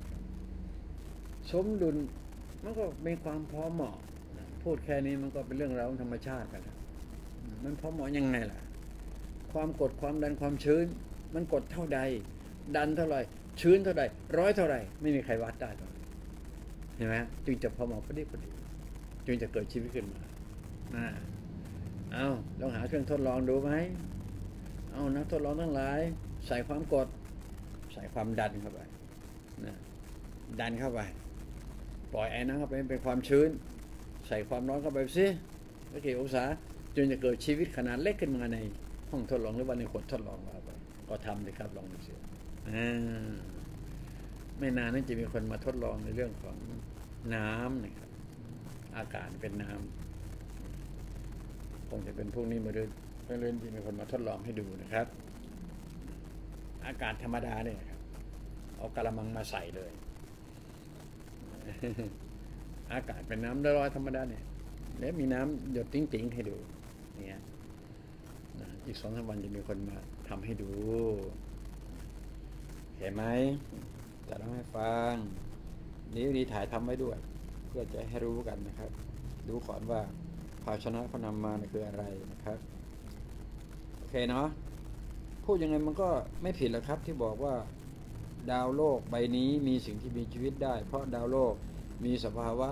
มันก็มีความพอเหมาะพูดแค่นี้มันก็เป็นเรื่องราวของธรรมชาติกันแล้วมันพอเหมาะยังไงล่ะความกดความดันความชื้นมันกดเท่าใดดันเท่าไหร่ชื้นเท่าใด100เท่าไหร่ไม่มีใครวัดได้หรอกเห็นไหมจึงจะพอเหมาะพอดีจึงจะเกิดชีวิตขึ้นมาเอาลองหาเครื่องทดลองดูไหมเอานักทดลองทั้งหลายใส่ความกดใส่ความดันเข้าไปดันเข้าไปปล่อยไอ้น้ำเข้าไปเป็นความชื้นใส่ความร้อนเข้าไปสิไม่กี่องศาจนจะเกิดชีวิตขนาดเล็กขึ้นมาในห้องทดลองหรือว่าในขวดทดลองเราไปก็ทำเลยครับลองดูสิไม่นานนั้นจะมีคนมาทดลองในเรื่องของน้ำนะครับอากาศเป็นน้ำคงจะเป็นพวกนี้มาเรื่อยๆที่มีคนมาทดลองให้ดูนะครับอากาศธรรมดาเนี่ยครับเอากะละมังมาใส่เลยอากาศเป็นน้ำลอยธรรมดาเนี่ยแล้วมีน้ำหยดติ๋งๆให้ดูเนี่ยอีก2-3 วันจะมีคนมาทำให้ดูเห็นไหมจะเล่าให้ฟังดีถ่ายทำไว้ด้วยเพื่อจะให้รู้กันนะครับดูก่อนว่าภาชนะเขานำมาคืออะไรนะครับโอเคเนาะพูดยังไงมันก็ไม่ผิดหรอกครับที่บอกว่าดาวโลกใบนี้มีสิ่งที่มีชีวิตได้เพราะดาวโลกมีสภาวะ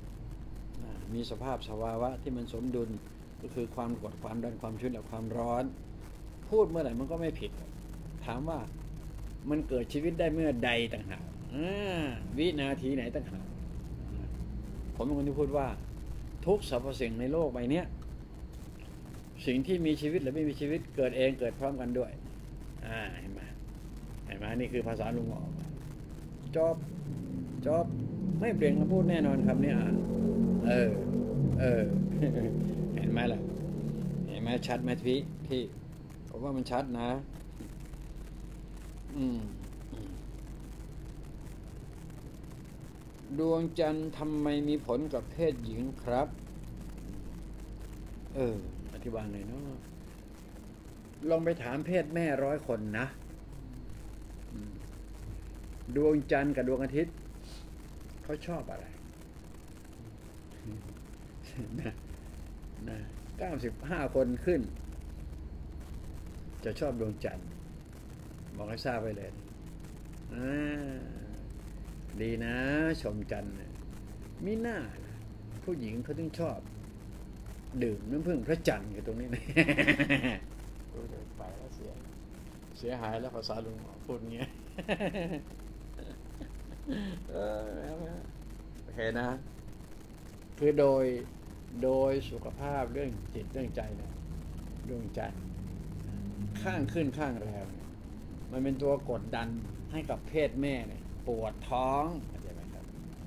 สภาวะที่มันสมดุลก็คือความกดความดันความชื้นและความร้อนพูดเมื่อไหร่มันก็ไม่ผิดถามว่ามันเกิดชีวิตได้เมื่อใดต่างหากวินาทีไหนต่างหากผมเป็นคนที่พูดว่าทุกสรรพสิ่งในโลกใบนี้สิ่งที่มีชีวิตหรือไม่มีชีวิตเกิดเองเกิดพร้อมกันด้วยเห็นไหมนี่คือภาษาลุงออกจบไม่เปลี่ยนคำพูดแน่นอนครับเนี่ยเห็นไหมล่ะเห็นไหมชัดไหมพี่ผมว่ามันชัดนะดวงจันทร์ทำไมมีผลกับเพศหญิงครับอธิบายหน่อยเนาะลองไปถามเพศแม่100 คนนะดวงจันทร์กับดวงอาทิตย์เขาชอบอะไร95 คนขึ้นจะชอบดวงจันทร์บอกให้ทราบไปเลยดีนะชมจันทร์มีหน้าผู้หญิงเขาถึงชอบดื่มน้ำผึ้งพระจันทร์อยู่ตรงนี้นะไปแล้วเสียหายแล้วภาษาลุงพูดเงี้ยโอเคนะคือโดยสุขภาพเรื่องจิตเรื่องใจเนี่ยดวงจันทร์ข้างขึ้นข้างแรมมันเป็นตัวกดดันให้กับเพศแม่เนี่ยปวดท้องเข้าใจไหมครับ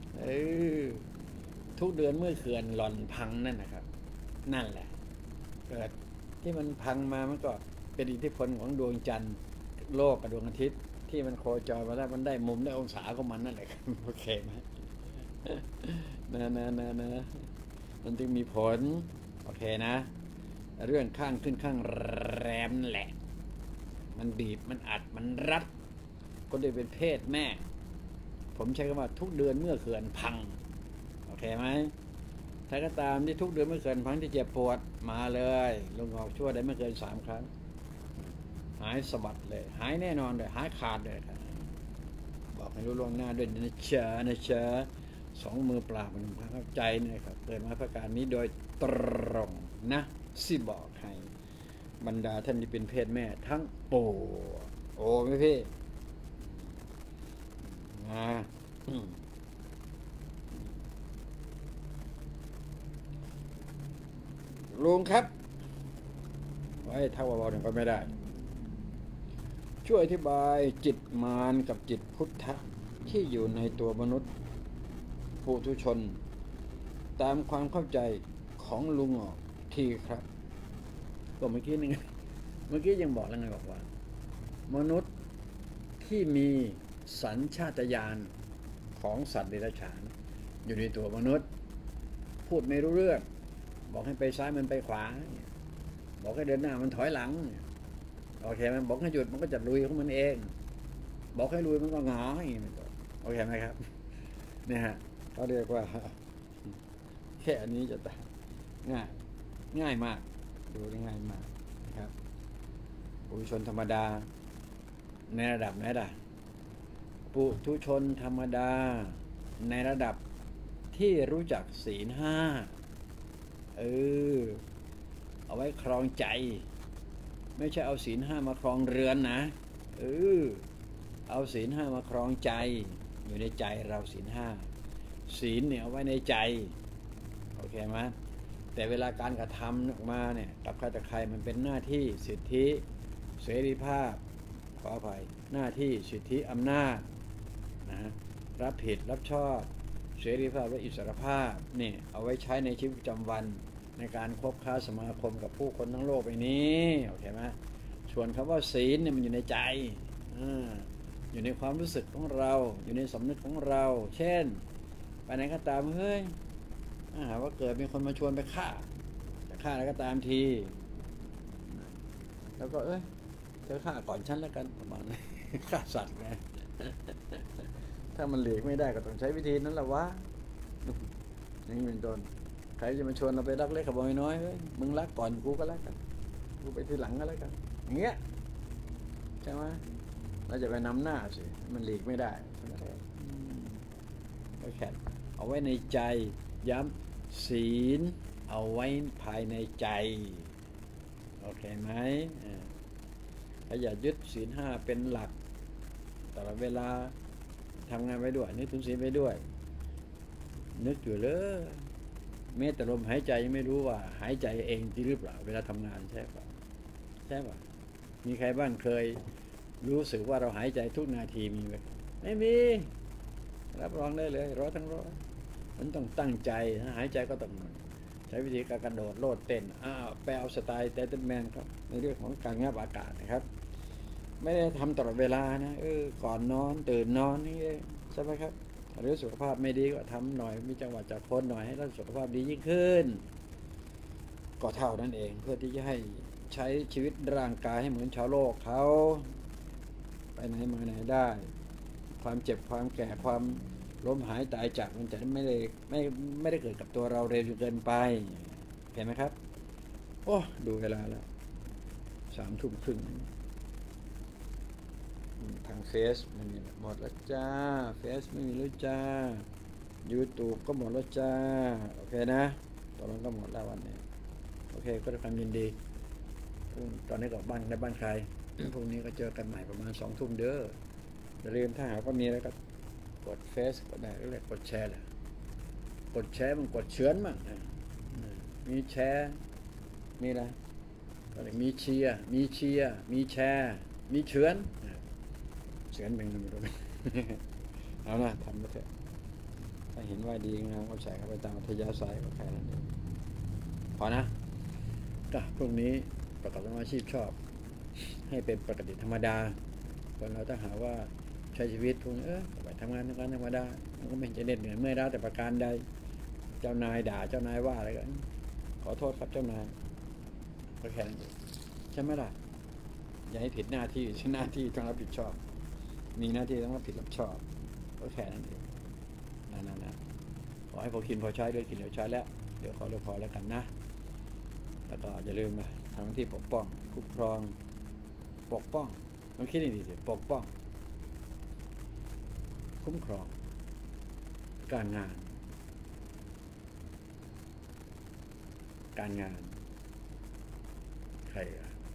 ทุกเดือนเมื่อเขื่อนหล่อนพังนั่นนะครับนั่นแหละเกิดที่มันพังมามันก็เป็นอิทธิพลของดวงจันทร์โลกกับดวงอาทิตย์ที่มันโคจรมาได้มันได้มุมได้องศาของมันนั่นแหละครับโอเคไหมมันจึงมีผลโอเคนะเรื่องข้างขึ้นข้างแรมแหละมันบีบมันอัดมันรัดก็เลยเป็นเพศแม่ผมใช้คำว่าทุกเดือนเมื่อเขื่อนพังโอเคไหมถ้าก็ตามที่ทุกเดือนเมื่อเขื่อนพังที่เจ็บปวดมาเลยลุงออกช่วยได้ไม่เกิน3 ครั้งหายสะบัดเลยหายแน่นอนเลยหายขาดเลยครับบอกให้รู้ล่วงหน้าด้วยนะเชอ2 มือเปล่า1 มือเข้าใจนะครับเปิดมาประการนี้โดยตรงนะสิบอกให้บรรดาท่านที่เป็นเพศแม่ทั้งโไม่พี่ลุงครับไว้ถ้าว่าถึงก็ไม่ได้ช่วยอธิบายจิตมารกับจิตพุทธะที่อยู่ในตัวมนุษย์ปุถุชนตามความเข้าใจของลุงออกทีครับก็เมื่อกี้ยังบอกแล้วไงบอกว่ามนุษย์ที่มีสัญชาตญาณของสัตว์เดรัจฉานอยู่ในตัวมนุษย์พูดไม่รู้เรื่องบอกให้ไปซ้ายมันไปขวาบอกให้เดินหน้ามันถอยหลังโอเคไหมบอกให้หยุดมันก็จะลุยของมันเองบอกให้ลุยมันก็หงายโอเคไหมครับเนี่ยฮะเขาเรียกว่าแค่อันนี้จะง่ายมากดูได้ง่ายมากนะครับปุถุชนธรรมดาในระดับไหนล่ะปุถุชนธรรมดาในระดับที่รู้จักศีล 5เอาไว้ครองใจไม่ใช่เอาศีล 5มาครองเรือนนะเอาศีล 5มาครองใจอยู่ในใจเราศีล 5ศีลเนี่ยเอาไว้ในใจโอเคไหมแต่เวลาการกระทำออกมาเนี่ยกับใครแต่ใครมันเป็นหน้าที่สิทธิเสรีภาพขออภัยหน้าที่สิทธิอำนาจนะรับผิดรับชอบเสรีภาพและอิสรภาพนี่เอาไว้ใช้ในชีวิตประจำวันในการคบค้าสมาคมกับผู้คนทั้งโลกไปนี้โอเคไหมส่วนคำว่าศีลเนี่ยมันอยู่ในใจอยู่ในความรู้สึกของเราอยู่ในสำนึกของเราเช่นไปไหนก็ตามเฮ้ยถ้าหากว่าเกิดมีคนมาชวนไปฆ่าจะฆ่าอะไรก็ตามทีแล้วก็เธอฆ่าก่อนฉันแล้วกันประมาณนี้ ฆ่าสัตว์ไง ถ้ามันหลีกไม่ได้ก็ต้องใช้วิธีนั้นแหละวะนี่เป็นต้นใครจะมาชวนเราไปรักเล็กขโมยน้อยเฮ้ยมึงรักก่อนกูก็แล้วกันกูไปทีหลังก็แล้วกันอย่างเงี้ยใช่ไหมเราจะไปนำหน้าสิมันหลีกไม่ได้ใช่ไหมก็แค่เอาไว้ในใจย้ำศีลเอาไว้ภายในใจโอเคไหมอย่ายึดศีลห้าเป็นหลักตลอดเวลาทำงานไปด้วยนึกถึงศีลไปด้วยนึกอยู่เลยแม้แต่ลมหายใจยังไม่รู้ว่าหายใจเองจริงหรือเปล่าเวลาทำงานใช่ป่ะใช่ป่ะมีใครบ้างเคยรู้สึกว่าเราหายใจทุกนาทีมีไหมไม่มีรับรองได้เลย100%มันต้องตั้งใจถ้าหายใจก็ต้องใช้วิธีการกระโดดโลดเต้นไปเอาสไตล์ไททันแมนครับในเรื่องของการงับอากาศนะครับไม่ได้ทำตลอดเวลานะก่อนนอนตื่นนอนนี่ใช่ไหมครับหรือสุขภาพไม่ดีก็ทำหน่อยมีจังหวะจากคนหน่อยให้เราสุขภาพดียิ่งขึ้นก็เท่านั้นเองเพื่อที่จะให้ใช้ชีวิตร่างกายให้เหมือนชาวโลกเขาไปไหนมาไหนได้ความเจ็บความแก่ความล้มหายตายจากมันจะไม่ได้เกิดกับตัวเราเร็วจนเกินไปเห็นไหมครับโอ้ดูเวลาแล้ว3:30ทางเฟซไม่มีหมดแล้วจ้าเฟซไม่มีแล้วจ้า YouTube ก็หมดแล้วจ้าโอเคนะตอนนั้นก็หมดแล้ววันนี้โอเคก็ด้วยความยินดีตอนนี้กลับบ้านในบ้านใคร พรุ่งนี้ก็เจอกันใหม่ประมาณ20:00เด้ออย่าลืมถ้าหากว่ามีอะไรก็กดเฟซก็ได้ก็เลยกดแชร์แหละกดแชร์มันกดเชื้อนมั่งมีแชร์มีอะไรก็เลยมีเชียร์มีแชร์มีเชื้อนเป็นมันรู้ไหมเอานะทำไปเถอะถ้าเห็นว่าดีงามก็ใส่เข้าไปตามอัธยาศัยก็แค่นั้นเองพอนะก็พรุ่งนี้ประกอบอาชีพชอบให้เป็นปกติธรรมดาคนเราถ้าหาว่าใช้ชีวิตพวกนี้ไปทำงานธรรมดามันก็ไม่จะเหน็ดเหนื่อยเมื่อยล้าแต่ประการใดเจ้านายด่าเจ้านายว่าอะไรกันขอโทษครับเจ้านายก็แค่นั้นเองใช่ไหมล่ะอย่าให้ผิดหน้าที่หน้าที่ต้องรับผิดชอบมีหน้าที่ต้องรับผิดรับชอบก็แค่นั้นเองนั่นขอให้พอกินพอใช้ด้วยกินเดี๋ยวใช้แล้วเดี๋ยวขอเดี๋ยวพอแล้วกันนะแล้วก็อย่าลืมนะทำที่ปกป้องคุ้มครองปกป้องต้องคิดดีๆปกป้องคุ้มครองการงานใคร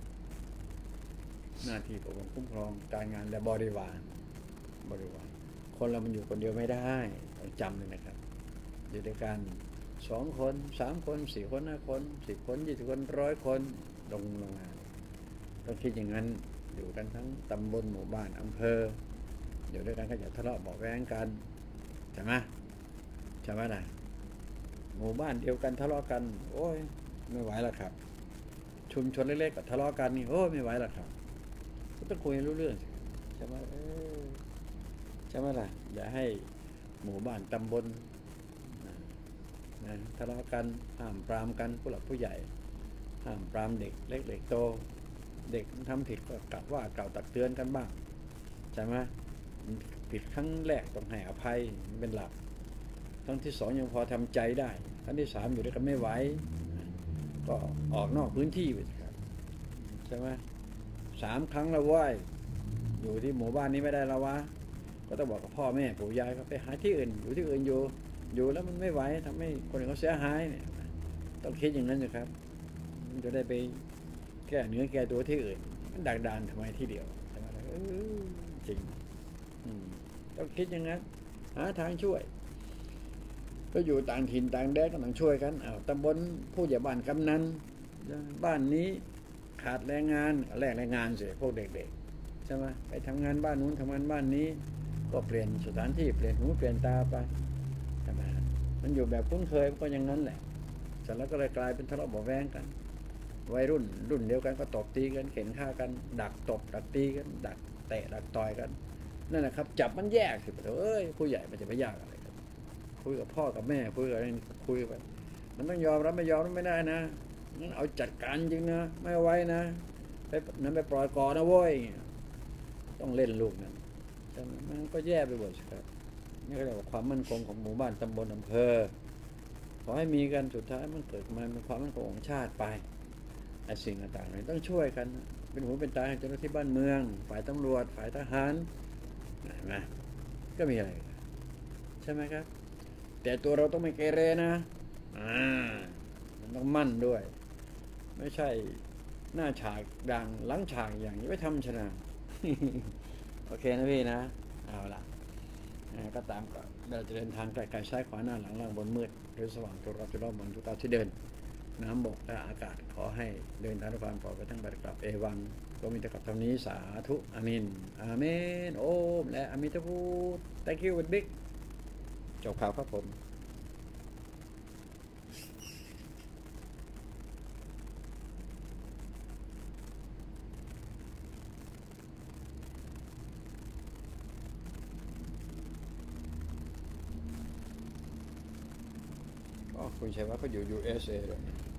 หน้าที่ปกป้องคุ้มครองการงานและบริวารคนเรามันอยู่คนเดียวไม่ได้ต้องจำเลยนะครับอยู่ด้วยกัน2 คน 3 คน 4 คน 5 คน10 คน20 คน100 คนลงงานต้องคิดอย่างนั้นอยู่กันทั้งตำบลหมู่บ้านอำเภออยู่ด้วยกันก็อย่าทะเลาะเบาะแว้งกันใช่ไหมล่ะหมู่บ้านเดียวกันทะเลาะกันโอ้ยไม่ไหวแล้วครับชุมชนเล็กๆก็ทะเลาะกันนี่โอ้ยไม่ไหวแล้วครับก็ต้องคุยให้รู้เรื่องใช่ไหมล่ะอย่าให้หมู่บ้านตำบลทะเลาะกันห้ามปรามกันผู้หลักผู้ใหญ่ห้ามปรามเด็กเล็กเด็กโตเด็กทำผิดก็กล่าวตักเตือนกันบ้างใช่ไหมผิดครั้งแรกต้องให้อภัยเป็นหลักครั้งที่2ยังพอทำใจได้ครั้งที่3อยู่ด้วยกันไม่ไหวก็ออกนอกพื้นที่ไปครับใช่ไหม3 ครั้งแล้วว่าอยู่ที่หมู่บ้านนี้ไม่ได้แล้ววะก็ต้องบอกกับพ่อแม่ปู่ยายก็ไปหาที่อื่นอยู่ที่อื่นอยู่แล้วมันไม่ไหวทำให้คนอื่นเขาเสียหายเนี่ยต้องคิดอย่างนั้นนะครับมันจะได้ไปแก้เนื้อแก้ตัวที่อื่นมันดักดานทำไมที่เดียวใช่ไหมจริงต้องคิดอย่างนั้นหาทางช่วยก็อยู่ต่างถิ่นต่างแดนก็ต้องช่วยกันตำบลผู้ใหญ่บ้านกำนันบ้านนี้ขาดแรงงานแรงงานเสียพวกเด็กๆใช่ไหมไปทำงานบ้านนู้นทำงานบ้านนี้ก็เปลี่ยนสถานที่เปลี่ยนหูเปลี่ยนตาไปใช่ไหมมันอยู่แบบคุ้นเคยก็อย่างนั้นแหละเสร็จแล้วก็เลยกลายเป็นทะเลาะเบาะแว้งกันวัยรุ่นเดียวกันก็ตบตีกันเข็นฆ่ากันดักตบดักตีกันดักเตะดักต่อยกันนั่นแหละครับจับมันแยกสิผู้ใหญ่มันจะไปยากอะไรกันคุยกับพ่อกับแม่คุยกับอะไรคุยไปมันต้องยอมรับไม่ยอมรับไม่ได้นะงั้นเอาจัดการจริงนะไม่ไว้นะไปนั้นไปปล่อยก่อนนะโว้ยต้องเล่นลูกนั้นใช่ไหมมันก็แย่ไปหมดครับนี่ก็เรียกว่าความมั่นคงของหมู่บ้านตำบลอำเภอขอให้มีกันสุดท้ายมันเกิดมาเป็นความมั่นคงของชาติไปไอ้สิ่งต่างๆนี้ต้องช่วยกันเป็นหูเป็นตาให้เจ้าหน้าที่บ้านเมืองฝ่ายตำรวจฝ่ายทหารเห็นไหมก็มีอะไรใช่ไหมครับแต่ตัวเราต้องไม่เกเรนะมันต้องมั่นด้วย ไม่ใช่หน้าฉากดังหลังฉากอย่างนี้ไม่ทำชนะ โอเคนะพี่นะเอาละก็ตามก็เราจะเดินทางไกลๆซ้ายขวาหน้าหลังล่างบนมืดหรือสว่างตัวรับจะรอบบนทุกตาที่เดินน้ำบกและอากาศขอให้เดินทางด้วยความปลอดภัยทั้งบัดกลับเอวังก็มีแต่กับเท่านี้สาธุอามินอาเมนโอมและอามิตาพู thank you with big จบข่าวครับผมก็คุณชัยวัฒน์ก็อยู่ USA เลย